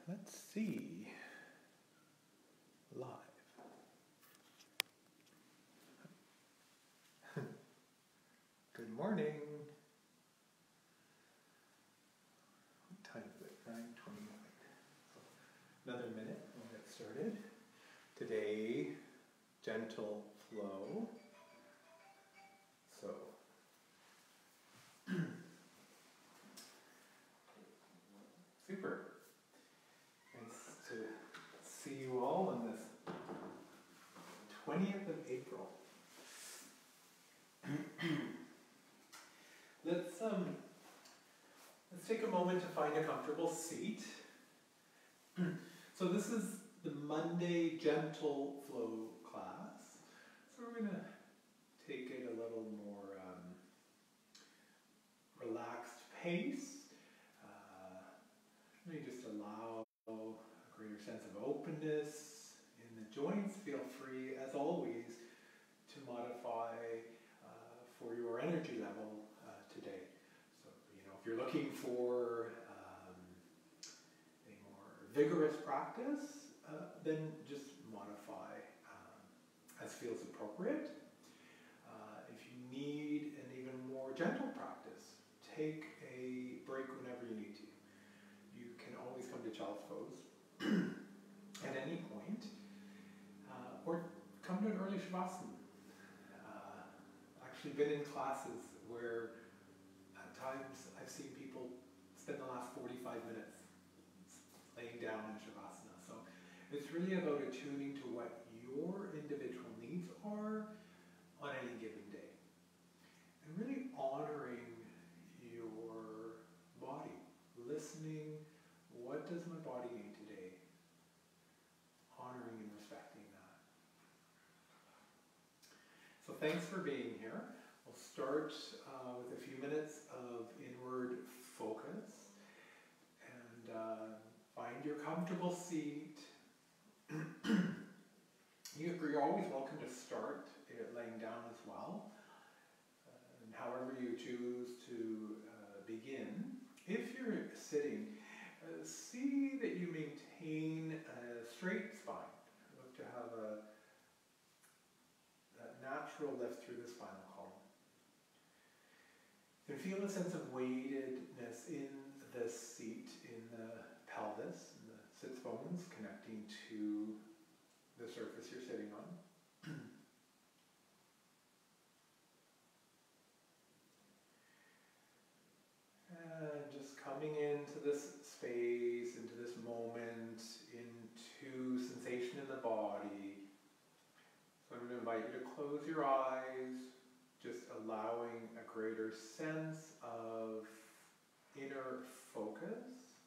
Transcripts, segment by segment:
Let's see. Live. Good morning. What time is it? 9:29. So another minute, we'll get started. Today, gentle flow. So, super. Nice to see you all on this 20th of April. Let's take a moment to find a comfortable seat. So this is the Monday Gentle Flow class. So we're going to take it a little more relaxed pace. Maybe just allow a greater sense of openness in the joints. Feel free, as always, to modify for your energy level today. So, if you're looking for a more vigorous practice, then just modify as feels appropriate. If you need an even more gentle practice, take a break whenever you need to. You can always come to child's pose at any point, or come to an early Shavasana. Actually been in classes where at times I've seen people spend the last 45 minutes laying down in Shavasana. So it's really about attuning to what your individual needs are on any given day. And really honoring your body, listening, what does my body need today? Honoring and respecting that. So thanks for being here. We'll start with a few minutes of inward focus. And find your comfortable seat. You're always welcome to start laying down as well. And however you choose to begin. If you're sitting, see that you maintain a straight spine. Look to have that natural lift through the spinal column. And feel a sense of weightedness in the seat, in the pelvis, in the sits bones connecting to the surface you're sitting on. And just coming into this space, into this moment, into sensation in the body. So I'm going to invite you to close your eyes, just allowing a greater sense of inner focus.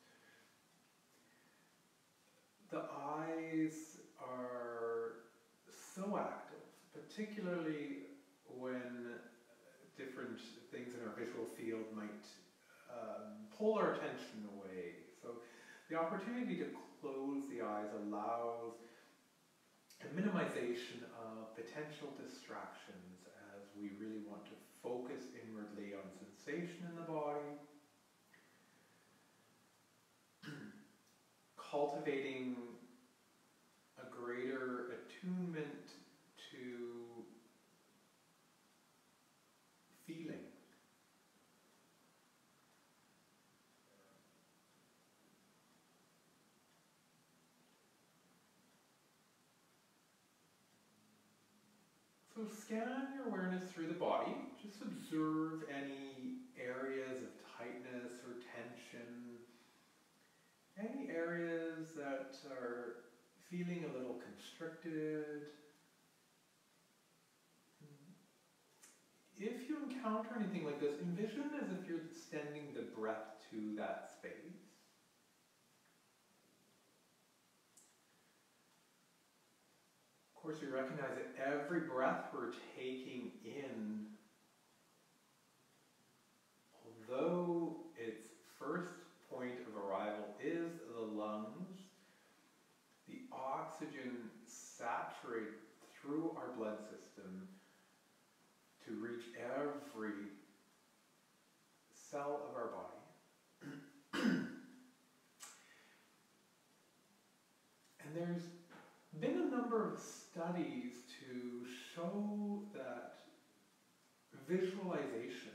The eyes are so active, particularly when different things in our visual field might pull our attention away. So the opportunity to close the eyes allows a minimization of potential distractions as we really want to focus inwardly on sensation in the body. Cultivating a greater attunement to feeling. So scan your awareness through the body. Just observe any areas of tightness or tension. Any areas that are feeling a little constricted. If you encounter anything like this, envision as if you're extending the breath to that space. Of course, we recognize that every breath we're taking in, although its first point of arrival is the lungs, the oxygen saturates through our blood system to reach every cell of our body. And there's been a number of studies to show that visualization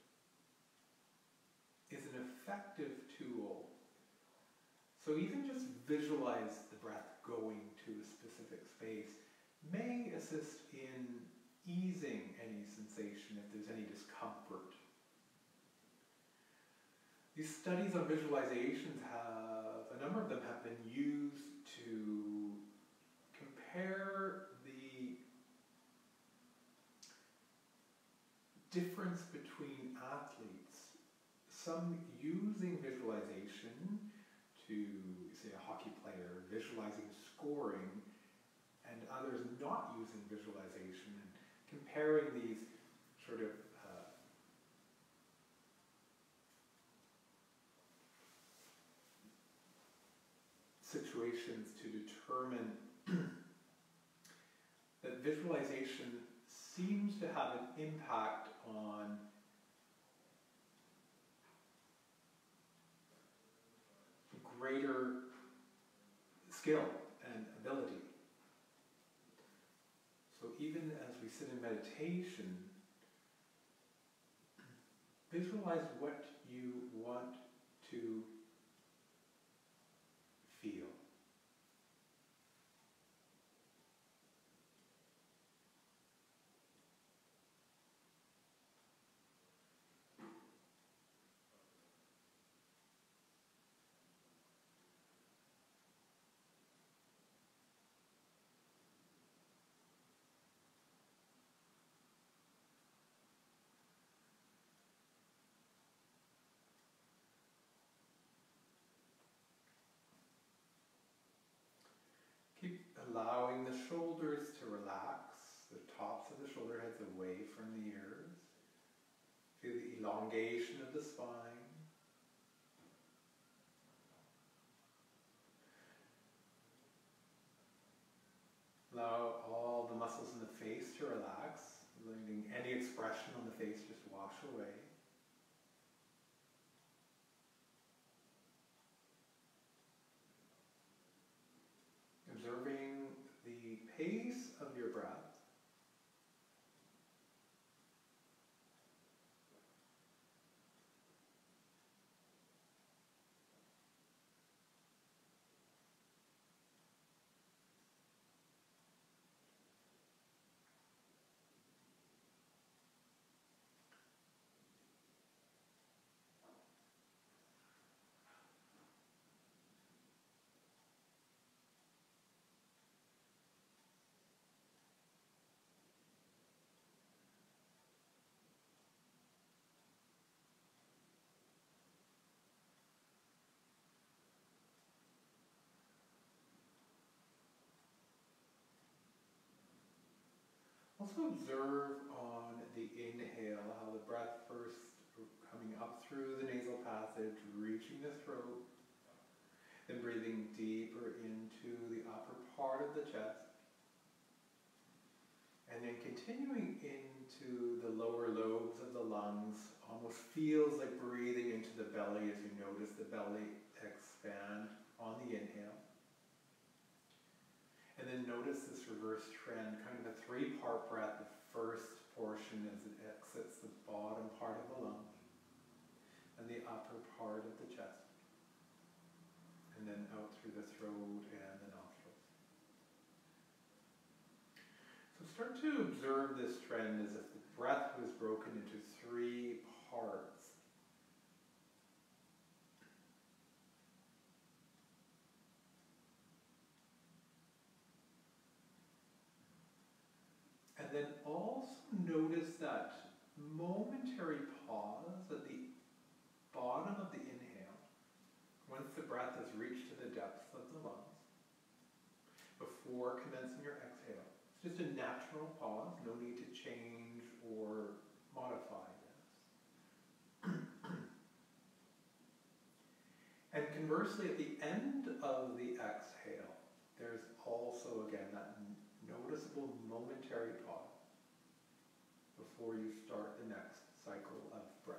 is an effective tool. So even just visualize the breath going to a specific space may assist in easing any sensation if there's any discomfort. These studies on visualizations a number of them have been used to compare the difference between athletes, some using visualization to, say, a hockey player visualizing scoring, and others not using visualization, and comparing these sort of situations to determine that visualization seems to have an impact on greater skill and ability. So even as we sit in meditation, visualize what you want to feel. Keep allowing the shoulders to relax, the tops of the shoulder heads away from the ears. Feel the elongation of the spine. Allow all the muscles in the face to relax, letting any expression on the face just wash away. Observing the pace of your breath. Also observe on the inhale how the breath first coming up through the nasal passage, reaching the throat, then breathing deeper into the upper part of the chest, and then continuing into the lower lobes of the lungs. Almost feels like breathing into the belly as you notice the belly expand on the inhale. And then notice this reverse trend, kind of a three-part breath. The first portion as it exits the bottom part of the lung, and the upper part of the chest, and then out through the throat and the nostrils. So start to observe this trend as if the breath was broken into three parts. And then also notice that momentary pause at the bottom of the inhale, once the breath has reached to the depths of the lungs, before commencing your exhale. It's just a natural pause, no need to change or modify this. And conversely, at the end of the exhale, there's also, again, that noticeable momentary pause before you start the next cycle of breath.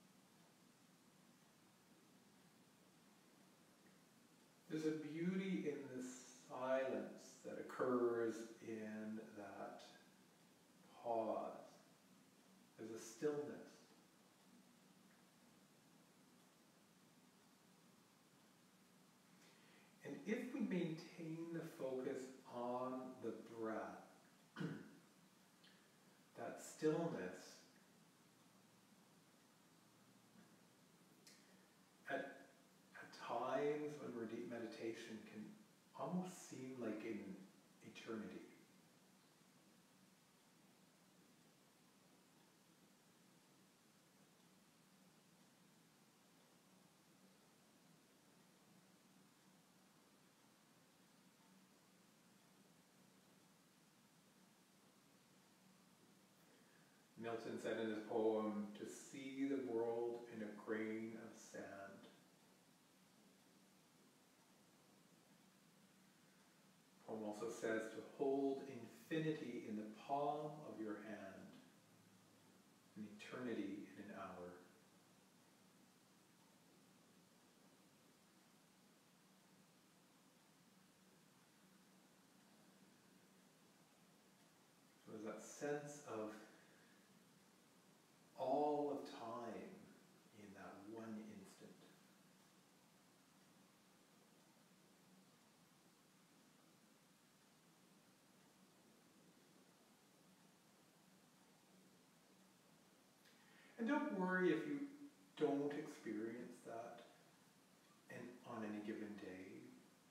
There's a beauty in we maintain the focus on the breath, that stillness, at times when we're deep meditation can almost seem like in eternity. Milton said in his poem, "To see the world in a grain of sand." The poem also says to hold infinity in the palm of your hand, and eternity in an hour. So there's that sense of all of time in that one instant. And don't worry if you don't experience that on any given day.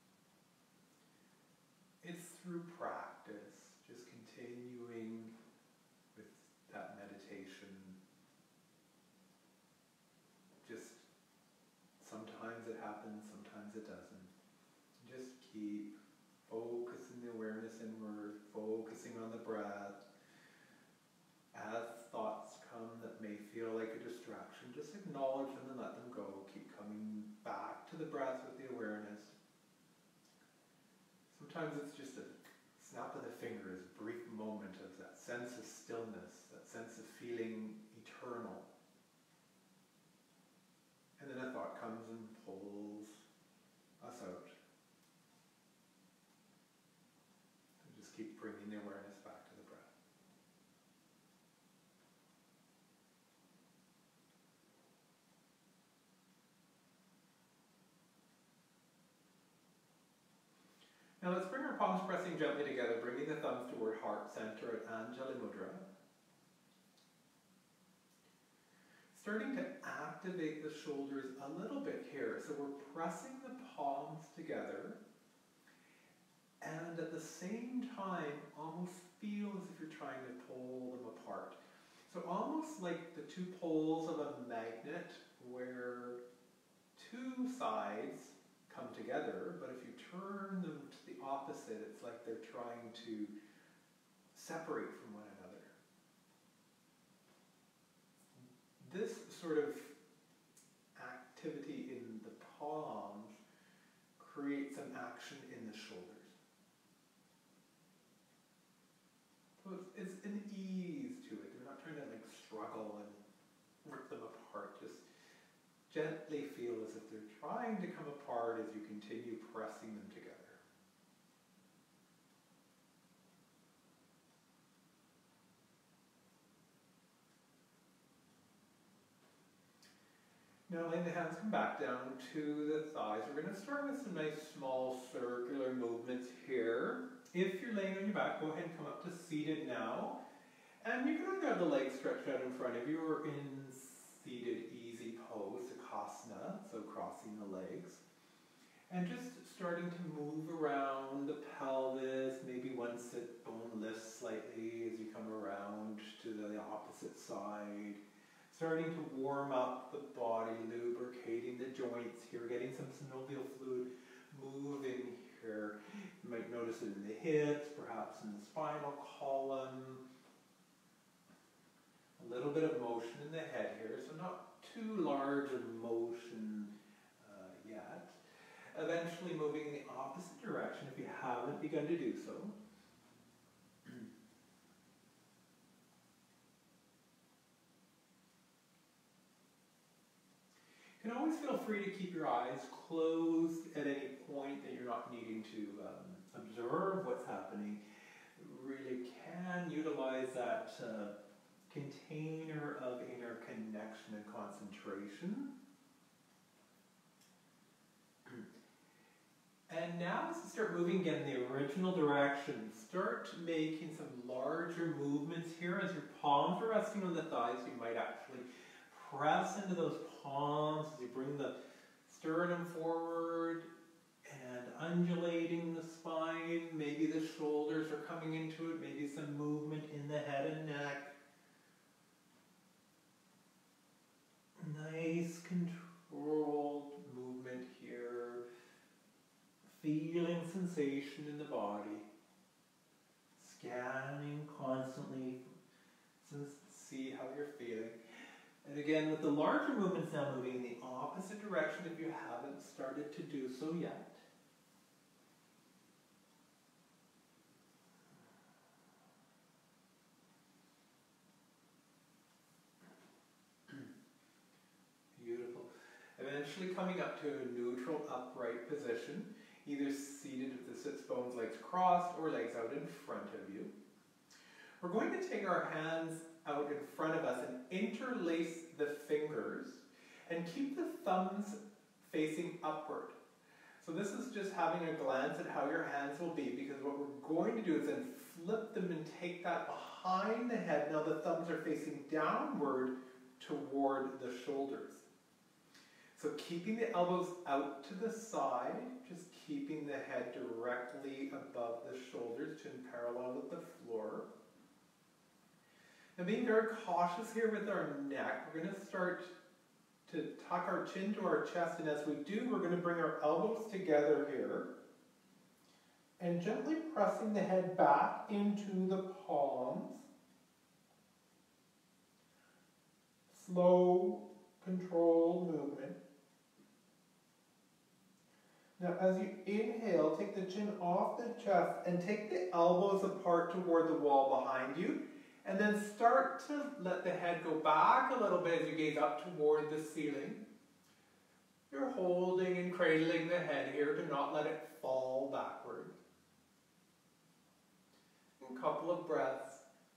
It's through practice, just continuing with that meditation. Just sometimes it happens, sometimes it doesn't. Just keep focusing the awareness inward, focusing on the breath. As thoughts come that may feel like a distraction, just acknowledge them and let them go. Keep coming back to the breath with the awareness. Sometimes it's just a snap of the fingers, brief moment of that sense of stillness, that sense of feeling eternal. And then a thought comes and pulls us out. And just keep bringing the awareness back to the breath. Now let's bring our palms pressing gently together, bringing the thumbs toward heart center at Anjali Mudra. Starting to activate the shoulders a little bit here. So we're pressing the palms together and at the same time almost feel as if you're trying to pull them apart. So almost like the two poles of a magnet where two sides come together, but if you turn them to the opposite, it's like they're trying to separate from one another. This sort of activity in the palms creates an action in the shoulders. So it's an ease to it. They're not trying to like struggle and rip them apart. Just gently feel as if they're trying to come apart as you continue pressing them together. Now letting the hands come back down to the thighs. We're going to start with some nice small circular movements here. If you're laying on your back, go ahead and come up to seated now. And you can either have the legs stretched out in front of you or in seated easy pose, Sukhasana, so crossing the legs. And just starting to move around the pelvis, maybe one sit bone lifts slightly as you come around to the opposite side. Starting to warm up the body, lubricating the joints here, getting some synovial fluid moving here. You might notice it in the hips, perhaps in the spinal column. A little bit of motion in the head here, so not too large a motion yet. Eventually moving in the opposite direction if you haven't begun to do so. You can always feel free to keep your eyes closed at any point that you're not needing to observe what's happening. Really can utilize that container of inner connection and concentration. And And now as you start moving again in the original direction, start making some larger movements here. As your palms are resting on the thighs, you might actually press into those palms as you bring the sternum forward and undulating the spine. Maybe the shoulders are coming into it, maybe some movement in the head and neck. Nice controlled movement here. Feeling sensation in the body. Scanning constantly to see how you're feeling. And again, with the larger movements now moving in the opposite direction if you haven't started to do so yet. Beautiful. Eventually coming up to a neutral upright position, either seated with the sits bones, legs crossed, or legs out in front of you. We're going to take our hands out in front of us and interlace the fingers and keep the thumbs facing upward. So this is just having a glance at how your hands will be, because what we're going to do is then flip them and take that behind the head. Now the thumbs are facing downward toward the shoulders. So keeping the elbows out to the side, just keeping the head directly above the shoulders, chin parallel with the floor. Now being very cautious here with our neck, we're going to start to tuck our chin to our chest, and as we do, we're going to bring our elbows together here and gently pressing the head back into the palms. Slow, controlled movement. Now as you inhale, take the chin off the chest and take the elbows apart toward the wall behind you. And then start to let the head go back a little bit as you gaze up toward the ceiling. You're holding and cradling the head here to not let it fall backward. A couple of breaths.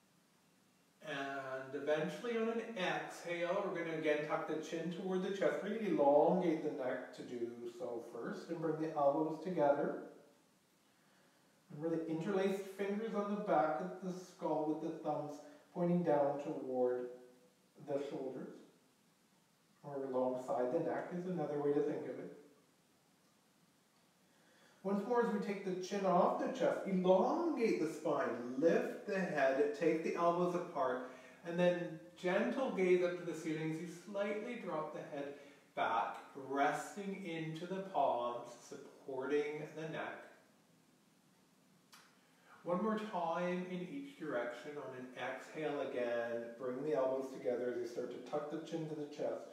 And eventually on an exhale, we're going to again tuck the chin toward the chest. Really elongate the neck to do so first. And bring the elbows together. Really interlaced fingers on the back of the skull with the thumbs pointing down toward the shoulders. Or alongside the neck is another way to think of it. Once more, as we take the chin off the chest, elongate the spine, lift the head, take the elbows apart, and then gentle gaze up to the ceiling as you slightly drop the head back, resting into the palms, supporting the neck. One more time in each direction. On an exhale again, bring the elbows together as you start to tuck the chin to the chest.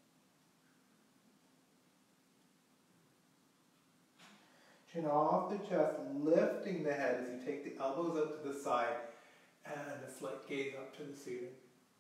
Chin off the chest, lifting the head as you take the elbows up to the side and a slight gaze up to the ceiling.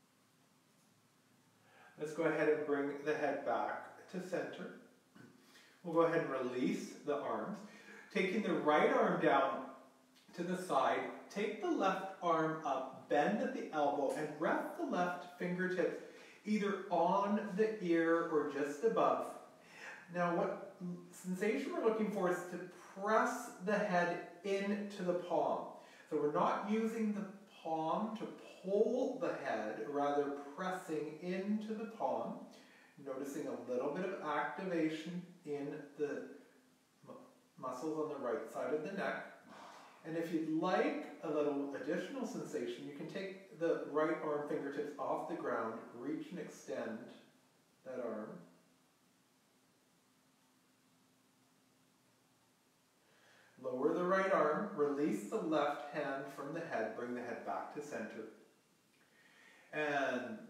Let's go ahead and bring the head back to center. We'll go ahead and release the arms. Taking the right arm down to the side, take the left arm up, bend at the elbow, and rest the left fingertips either on the ear or just above. Now what sensation we're looking for is to press the head into the palm. So we're not using the palm to pull the head, rather pressing into the palm, noticing a little bit of activation in the muscles on the right side of the neck. And if you'd like a little additional sensation, you can take the right arm fingertips off the ground, reach and extend that arm. Lower the right arm, release the left hand from the head, bring the head back to center. And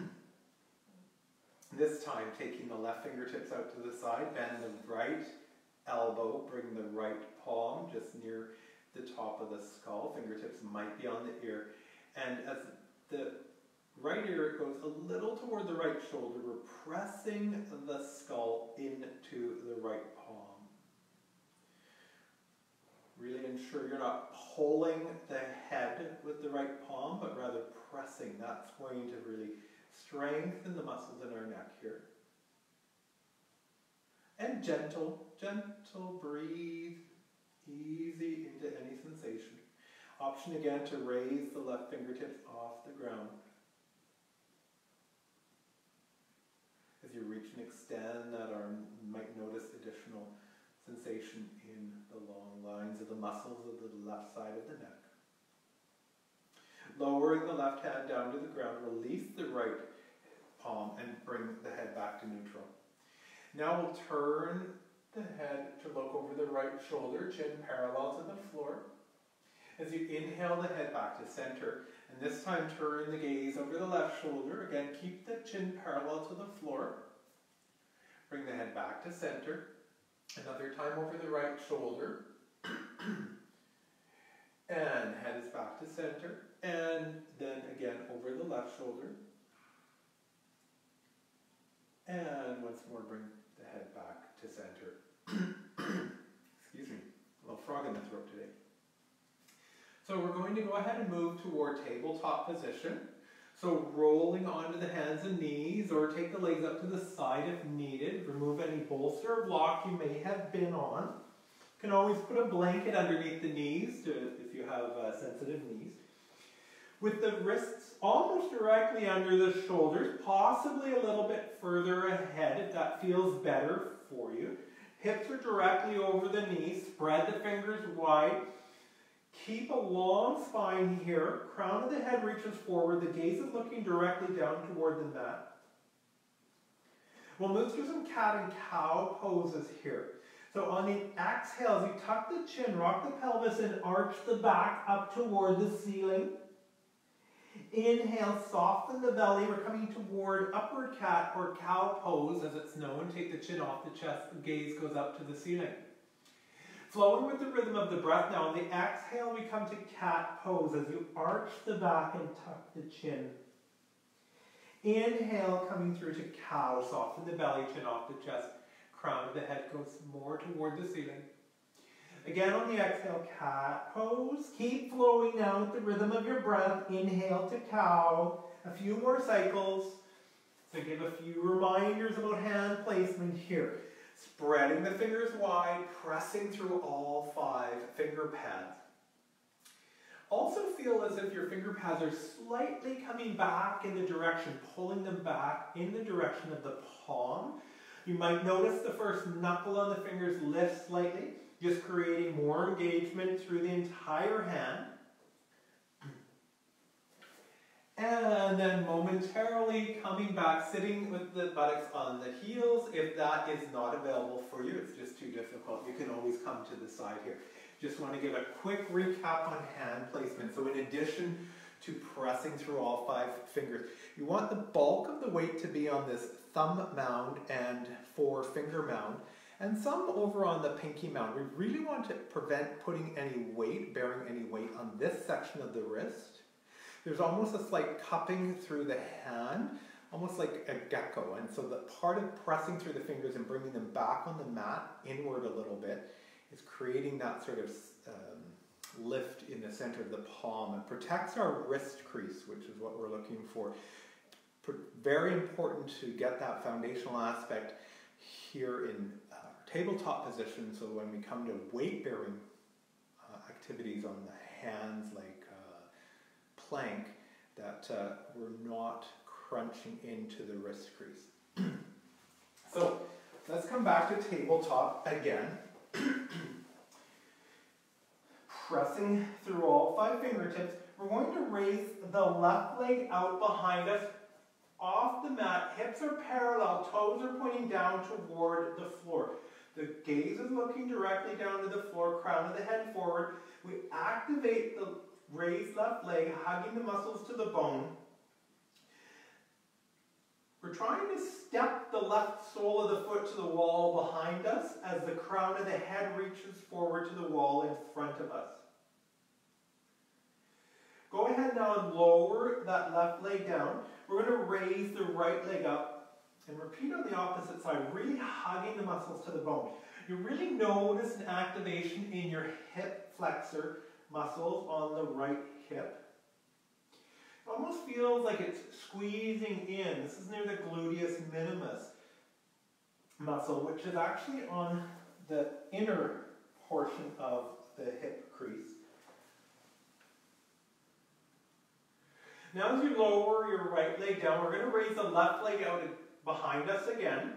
this time, taking the left fingertips out to the side, bend the right elbow, bring the right palm just near the top of the skull. Fingertips might be on the ear. And as the right ear goes a little toward the right shoulder, we're pressing the skull into the right palm. Really ensure you're not pulling the head with the right palm, but rather pressing. That's going to really strengthen the muscles in our neck here. And gentle, gentle, breathe easy into any sensation. Option again to raise the left fingertips off the ground. As you reach and extend that arm, you might notice additional sensation in the long lines of the muscles of the left side of the neck. Lowering the left hand down to the ground, release the right palm and bring the head back to neutral. Now we'll turn the head to look over the right shoulder, chin parallel to the floor. As you inhale the head back to center, and this time turn the gaze over the left shoulder. Again, keep the chin parallel to the floor. Bring the head back to center. Another time over the right shoulder. And head is back to center. And then again over the left shoulder. And once more bring the head back to center. Excuse me, a little frog in the throat today. So we're going to go ahead and move toward tabletop position. So rolling onto the hands and knees, or take the legs up to the side if needed. Remove any bolster or block you may have been on. You can always put a blanket underneath the knees if you have sensitive knees. With the wrists almost directly under the shoulders, possibly a little bit further ahead if that feels better for you. Hips are directly over the knees. Spread the fingers wide. Keep a long spine here. Crown of the head reaches forward. The gaze is looking directly down toward the mat. We'll move through some cat and cow poses here. So on the exhales, you tuck the chin, rock the pelvis, and arch the back up toward the ceiling. Inhale, soften the belly. We're coming toward upward cat or cow pose, as it's known. Take the chin off the chest. The gaze goes up to the ceiling. Flowing with the rhythm of the breath now. On the exhale, we come to cat pose as you arch the back and tuck the chin. Inhale, coming through to cow. Soften the belly, chin off the chest. Crown of the head goes more toward the ceiling. Again on the exhale, cat pose. Keep flowing now with the rhythm of your breath. Inhale to cow. A few more cycles. So give a few reminders about hand placement here. Spreading the fingers wide, pressing through all 5 finger pads. Also feel as if your finger pads are slightly coming back in the direction, pulling them back in the direction of the palm. You might notice the first knuckle on the fingers lift slightly, just creating more engagement through the entire hand. And then momentarily coming back, sitting with the buttocks on the heels. If that is not available for you, it's just too difficult, you can always come to the side here. Just want to give a quick recap on hand placement. So in addition to pressing through all 5 fingers, you want the bulk of the weight to be on this thumb mound and 4-finger mound, and some over on the pinky mound. We really want to prevent putting any weight, bearing any weight on this section of the wrist. There's almost a slight cupping through the hand, almost like a gecko. And so the part of pressing through the fingers and bringing them back on the mat, inward a little bit, is creating that sort of lift in the center of the palm. It protects our wrist crease, which is what we're looking for. Very important to get that foundational aspect here in tabletop position, so when we come to weight-bearing activities on the hands, like plank, that we're not crunching into the wrist crease. So let's come back to tabletop again. Pressing through all 5 fingertips, we're going to raise the left leg out behind us off the mat. Hips are parallel, toes are pointing down toward the floor. The gaze is looking directly down to the floor, crown of the head forward. We activate the raised left leg, hugging the muscles to the bone. We're trying to step the left sole of the foot to the wall behind us as the crown of the head reaches forward to the wall in front of us. Go ahead now and lower that left leg down. We're going to raise the right leg up and repeat on the opposite side, really hugging the muscles to the bone. You really notice an activation in your hip flexor muscles on the right hip. It almost feels like it's squeezing in. This is near the gluteus minimus. muscle, which is actually on the inner portion of the hip crease. Now as you lower your right leg down, we're going to raise the left leg out behind us again.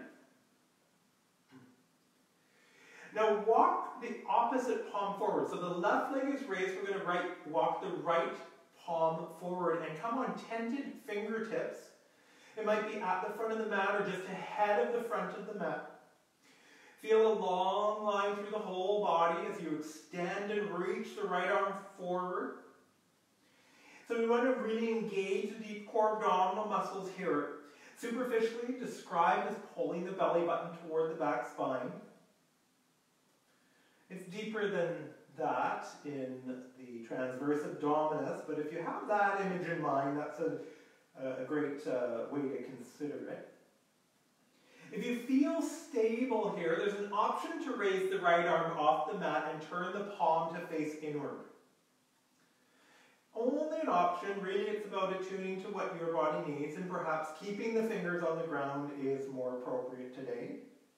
Now walk the opposite palm forward. So the left leg is raised, we're going to walk the right palm forward and come on tented fingertips. It might be at the front of the mat or just ahead of the front of the mat. Feel a long line through the whole body as you extend and reach the right arm forward. So we want to really engage the deep core abdominal muscles here. Superficially described as pulling the belly button toward the back spine. It's deeper than that in the transverse abdominis, but if you have that image in mind, that's a great way to consider it. If you feel stable here, there's an option to raise the right arm off the mat and turn the palm to face inward. Only an option, really it's about attuning to what your body needs, and perhaps keeping the fingers on the ground is more appropriate today.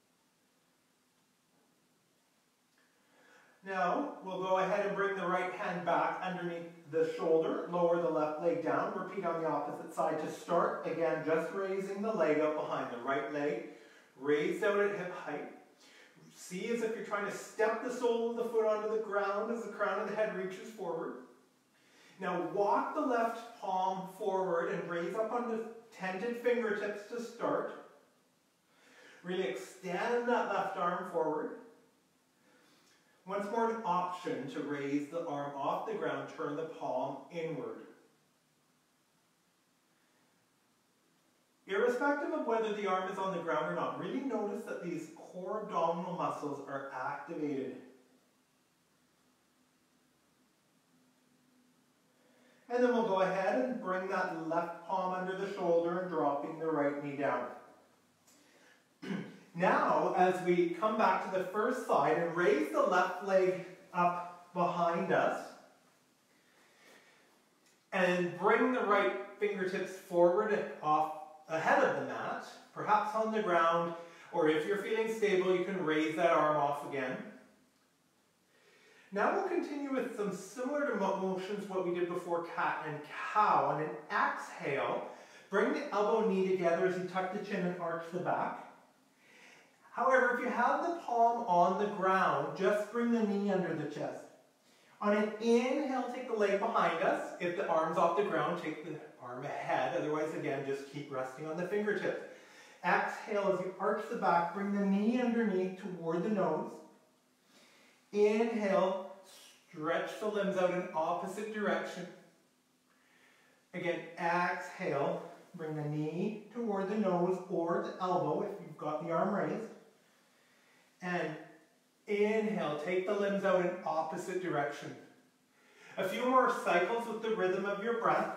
Now, we'll go ahead and bring the right hand back underneath the shoulder, lower the left leg down, repeat on the opposite side to start. Again, just raising the leg up behind the right leg, raised out at hip height. See as if you're trying to step the sole of the foot onto the ground as the crown of the head reaches forward. Now walk the left palm forward and raise up on the tented fingertips to start. Really extend that left arm forward. Once more, an option to raise the arm off the ground, turn the palm inward. Irrespective of whether the arm is on the ground or not, really notice that these core abdominal muscles are activated. And then we'll go ahead and bring that left palm under the shoulder and dropping the right knee down. Now, as we come back to the first side and raise the left leg up behind us and bring the right fingertips forward off ahead of the mat, perhaps on the ground, or if you're feeling stable, you can raise that arm off again. Now we'll continue with some similar to motions what we did before cat and cow. On an exhale, bring the elbow knee together as you tuck the chin and arch the back. However, if you have the palm on the ground, just bring the knee under the chest. On an inhale, take the leg behind us. If the arm's off the ground, take the arm ahead. Otherwise, again, just keep resting on the fingertips. Exhale as you arch the back, bring the knee underneath toward the nose. Inhale, stretch the limbs out in opposite direction. Again, exhale, bring the knee toward the nose or the elbow if you've got the arm raised. And inhale, take the limbs out in opposite direction. A few more cycles with the rhythm of your breath.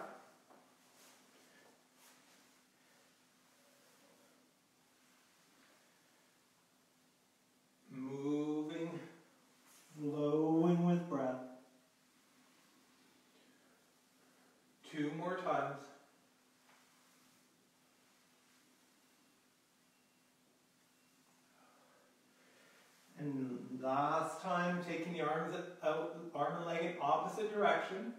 Moving, flowing with breath. 2 more times. And last time, taking the arms out, arm and leg in opposite direction.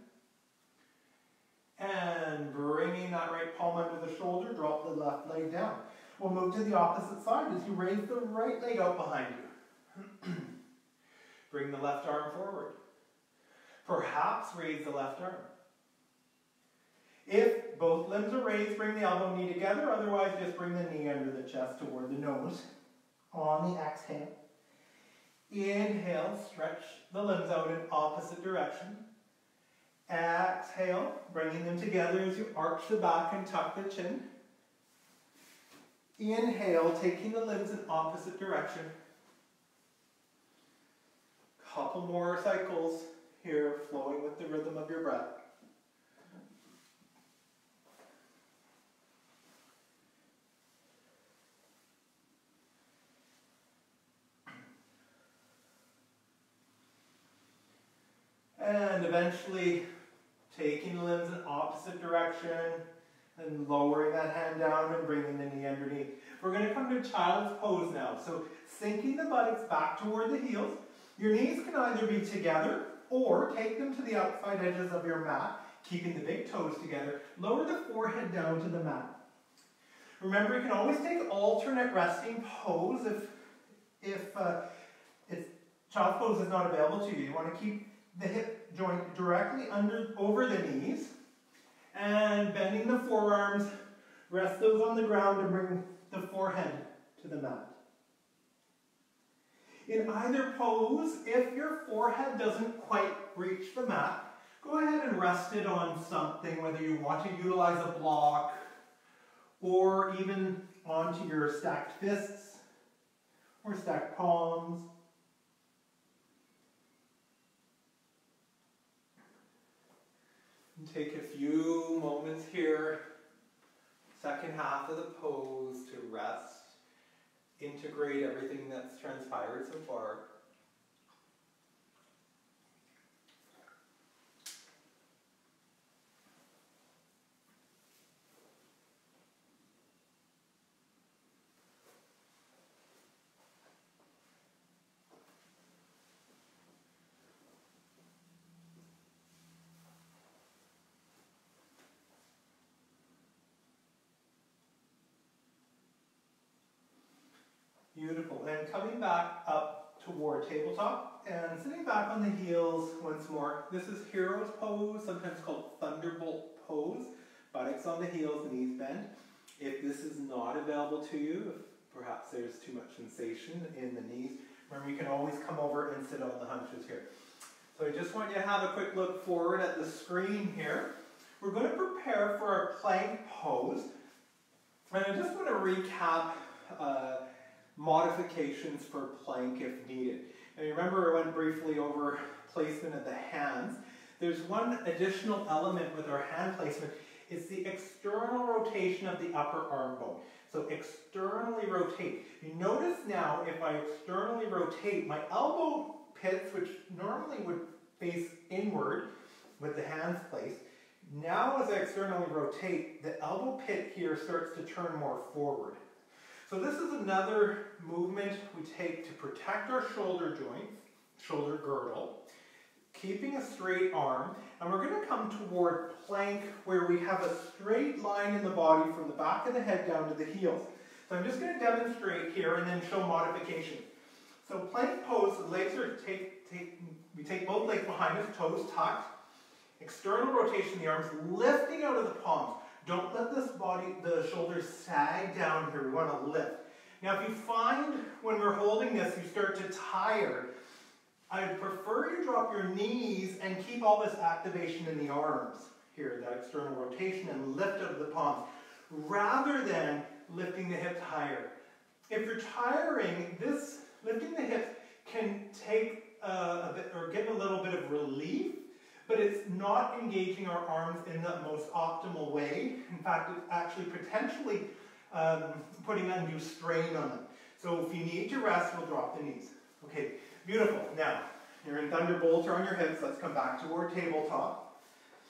And bringing that right palm under the shoulder, drop the left leg down. We'll move to the opposite side as you raise the right leg out behind you. Bring the left arm forward. Perhaps raise the left arm. If both limbs are raised, bring the elbow knee together. Otherwise, just bring the knee under the chest toward the nose. On the exhale. Inhale, stretch the limbs out in opposite direction. Exhale, bringing them together as you arch the back and tuck the chin. Inhale, taking the limbs in opposite direction. Couple more cycles here, flowing with the rhythm of your breath. And eventually taking the limbs in opposite direction And lowering that hand down and bringing the knee underneath. We're going to come to child's pose now. So sinking the buttocks back toward the heels. Your knees can either be together or take them to the outside edges of your mat, keeping the big toes together. Lower the forehead down to the mat. Remember, you can always take alternate resting pose if child's pose is not available to you. You want to keep the hip joint directly over the knees and bending the forearms. Rest those on the ground and bring the forehead to the mat. In either pose, if your forehead doesn't quite reach the mat, go ahead and rest it on something, whether you want to utilize a block or even onto your stacked fists or stacked palms. And take a few moments here, second half of the pose, to rest, integrate everything that's transpired so far. Beautiful. And coming back up toward tabletop and sitting back on the heels once more. This is hero's pose, sometimes called thunderbolt pose. Buttocks on the heels, knees bent. If this is not available to you, if perhaps there's too much sensation in the knees, remember you can always come over and sit on the hunches here. So I just want you to have a quick look forward at the screen here. We're going to prepare for our plank pose. And I just want to recap modifications for plank if needed. And remember I went briefly over placement of the hands. There's one additional element with our hand placement. It's the external rotation of the upper arm bone. So externally rotate. You notice now if I externally rotate, my elbow pits, which normally would face inward with the hands placed, now as I externally rotate, the elbow pit here starts to turn more forward. So this is another movement we take to protect our shoulder joint, shoulder girdle, keeping a straight arm, and we're going to come toward plank where we have a straight line in the body from the back of the head down to the heels. So I'm just going to demonstrate here and then show modification. So plank pose, the legs are we take both legs behind us, toes tucked, external rotation of the arms, lifting out of the palms. Don't let the shoulders sag down here. We want to lift. Now, if you find when we're holding this, you start to tire, I would prefer you drop your knees and keep all this activation in the arms here, that external rotation, and lift out of the palms, rather than lifting the hips higher. If you're tiring, this lifting the hips can take a bit, or give a little bit of relief, but it's not engaging our arms in the most optimal way. In fact, it's actually potentially putting undue strain on them. So if you need to rest, we'll drop the knees. Okay, beautiful. Now, you're in Thunderbolt or on your hips. Let's come back to our tabletop.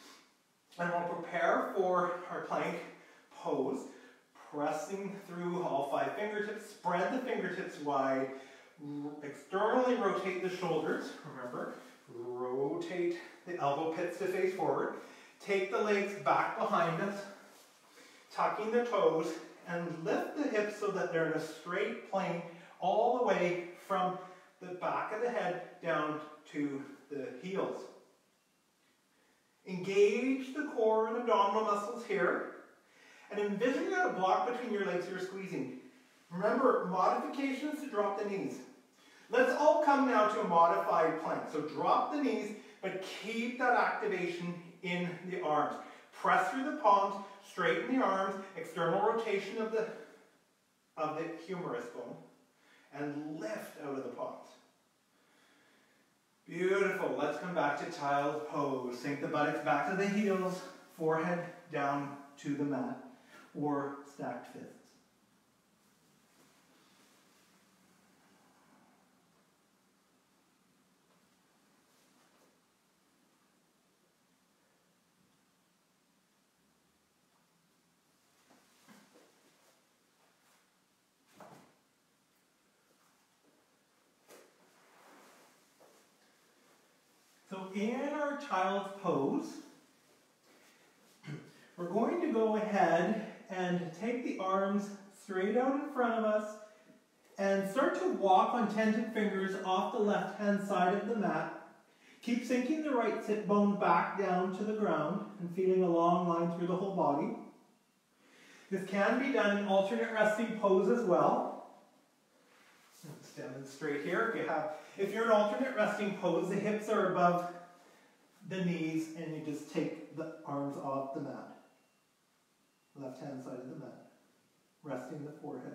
And we'll prepare for our plank pose, pressing through all 5 fingertips. Spread the fingertips wide. Externally rotate the shoulders, remember. Rotate the elbow pits to face forward. Take the legs back behind us, tucking the toes, and lift the hips so that they're in a straight plane all the way from the back of the head down to the heels. Engage the core and abdominal muscles here, and envision you got a block between your legs you're squeezing. Remember, modifications to drop the knees. Let's all come now to a modified plank. So drop the knees, but keep that activation in the arms. Press through the palms, straighten the arms, external rotation of the humerus bone, and lift out of the palms. Beautiful. Let's come back to child's pose. Sink the buttocks back to the heels, forehead down to the mat, or stacked fists. in our child's pose, we're going to go ahead and take the arms straight out in front of us and start to walk on tented fingers off the left-hand side of the mat. Keep sinking the right sit bone back down to the ground and feeling a long line through the whole body. This can be done in alternate resting pose as well. Let's demonstrate here. If you're in alternate resting pose, the hips are above the knees and you just take the arms off the mat. Left-hand side of the mat, resting the forehead.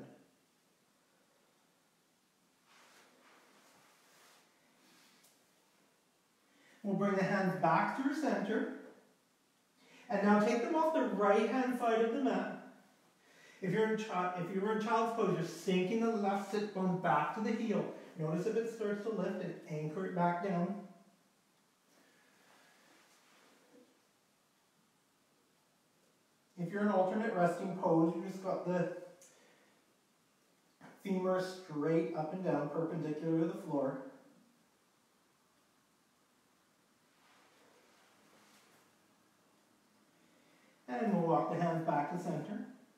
We'll bring the hands back through center. And now take them off the right-hand side of the mat. If you were in child's pose, you're sinking the left sit bone back to the heel. Notice if it starts to lift and anchor it back down. If you're in alternate resting pose, you just got the femur straight up and down, perpendicular to the floor. And we'll walk the hands back to center.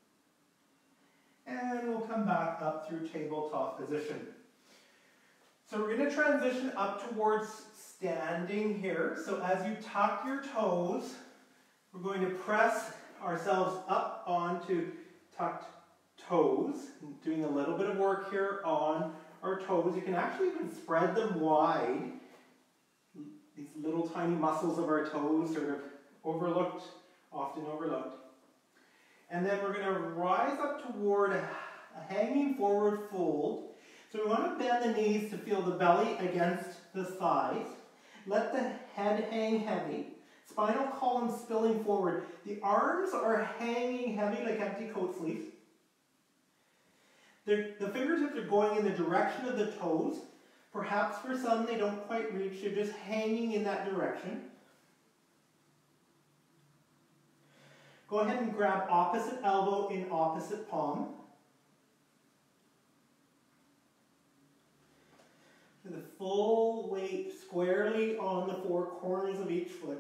And we'll come back up through tabletop position. So we're going to transition up towards standing here. So as you tuck your toes, we're going to press ourselves up onto tucked toes. Doing a little bit of work here on our toes. You can actually even spread them wide. These little tiny muscles of our toes sort of often overlooked. And then we're going to rise up toward a hanging forward fold. So we want to bend the knees to feel the belly against the thighs. Let the head hang heavy. Spinal column spilling forward. The arms are hanging heavy like empty coat sleeves. The fingertips are going in the direction of the toes. Perhaps for some they don't quite reach. They're just hanging in that direction. Go ahead and grab opposite elbow in opposite palm. To the full weight squarely on the four corners of each foot.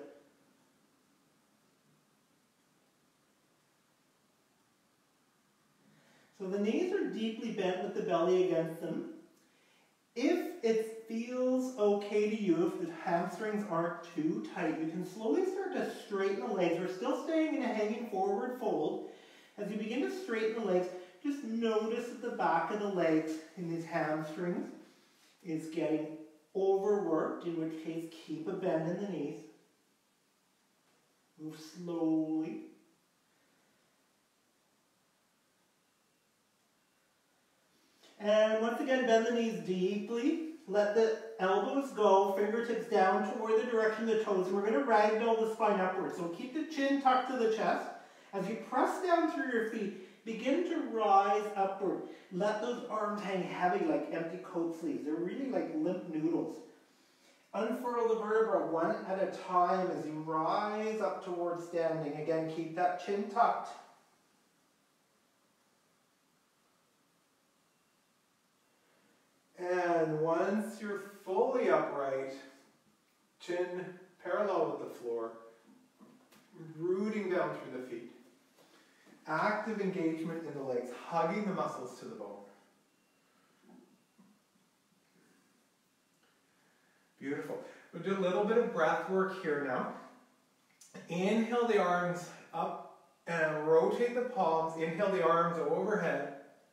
So the knees are deeply bent with the belly against them. If it feels okay to you, if the hamstrings aren't too tight, you can slowly start to straighten the legs. We're still staying in a hanging forward fold. As you begin to straighten the legs, just notice that the back of the legs in these hamstrings is getting overworked, in which case keep a bend in the knees. Move slowly. And once again, bend the knees deeply. Let the elbows go, fingertips down toward the direction of the toes. And we're going to ragdoll the spine upwards. So keep the chin tucked to the chest. As you press down through your feet, begin to rise upward. Let those arms hang heavy like empty coat sleeves. They're really like limp noodles. Unfurl the vertebra one at a time as you rise up towards standing. Again, keep that chin tucked. And once you're fully upright, chin parallel with the floor, rooting down through the feet. Active engagement in the legs, hugging the muscles to the bone. Beautiful. We'll do a little bit of breath work here now. Inhale the arms up and rotate the palms. Inhale the arms overhead.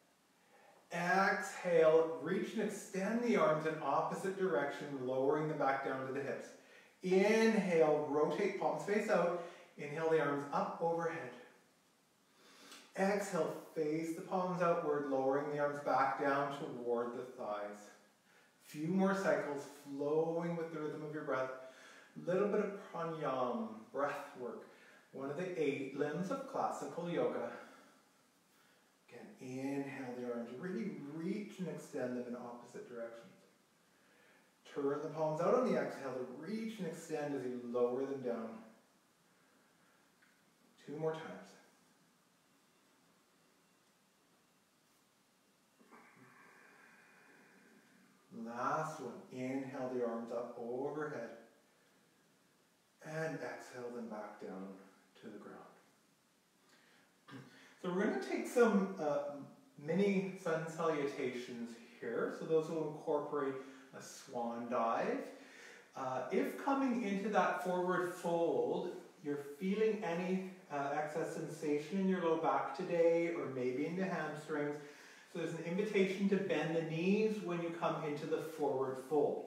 Exhale, reach and extend the arms in opposite direction, lowering them back down to the hips. Inhale, rotate palms face out. Inhale the arms up overhead. Exhale, face the palms outward, lowering the arms back down toward the thighs. Few more cycles, flowing with the rhythm of your breath. A little bit of pranayama, breath work. One of the 8 limbs of classical yoga. Again, inhale the arms, really reach and extend them in opposite directions. Turn the palms out on the exhale to reach and extend as you lower them down. 2 more times. Last one. Inhale the arms up overhead. And exhale them back down to the ground. So we're going to take some mini sun salutations here. So those will incorporate a swan dive. If coming into that forward fold, you're feeling any excess sensation in your low back today, or maybe in the hamstrings, so there's an invitation to bend the knees when you come into the forward fold.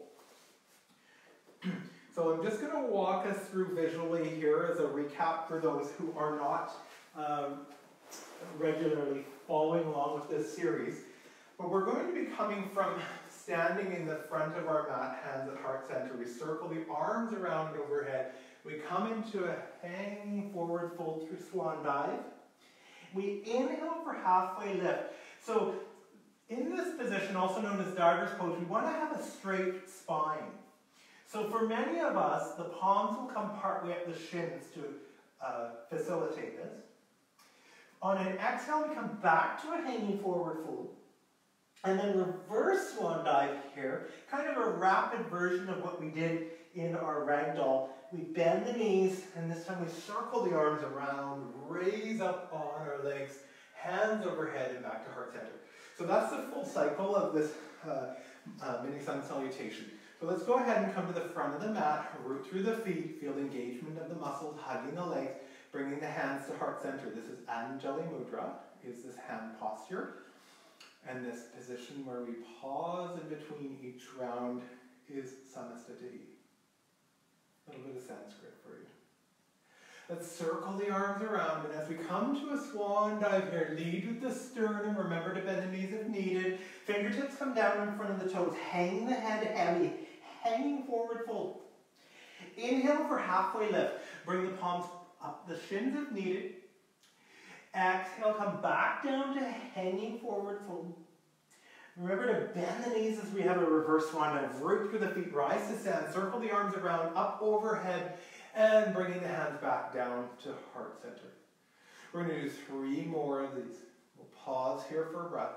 So I'm just going to walk us through visually here as a recap for those who are not regularly following along with this series. But we're going to be coming from standing in the front of our mat, hands at heart center. We circle the arms around overhead. We come into a hanging forward fold through swan dive. We inhale for halfway lift. So in this position, also known as diver's pose, we want to have a straight spine. So for many of us, the palms will come partway up the shins to facilitate this. On an exhale, we come back to a hanging forward fold. And then reverse swan dive here, kind of a rapid version of what we did in our ragdoll. We bend the knees, and this time we circle the arms around, raise up on our legs, hands overhead and back to heart center. So that's the full cycle of this mini sun salutation. So let's go ahead and come to the front of the mat, root through the feet, feel the engagement of the muscles, hugging the legs, bringing the hands to heart center. This is Anjali Mudra, is this hand posture. And this position where we pause in between each round is Samastiti. A little bit of Sanskrit for you. Let's circle the arms around, and as we come to a swan dive here, lead with the sternum. Remember to bend the knees if needed. Fingertips come down in front of the toes, hang the head heavy, hanging forward fold. Inhale for halfway lift. Bring the palms up the shins if needed. Exhale, come back down to hanging forward fold. Remember to bend the knees as we have a reverse swan dive. Root through the feet, rise to stand, circle the arms around, up overhead, and bringing the hands back down to heart center. We're going to do 3 more of these. We'll pause here for a breath.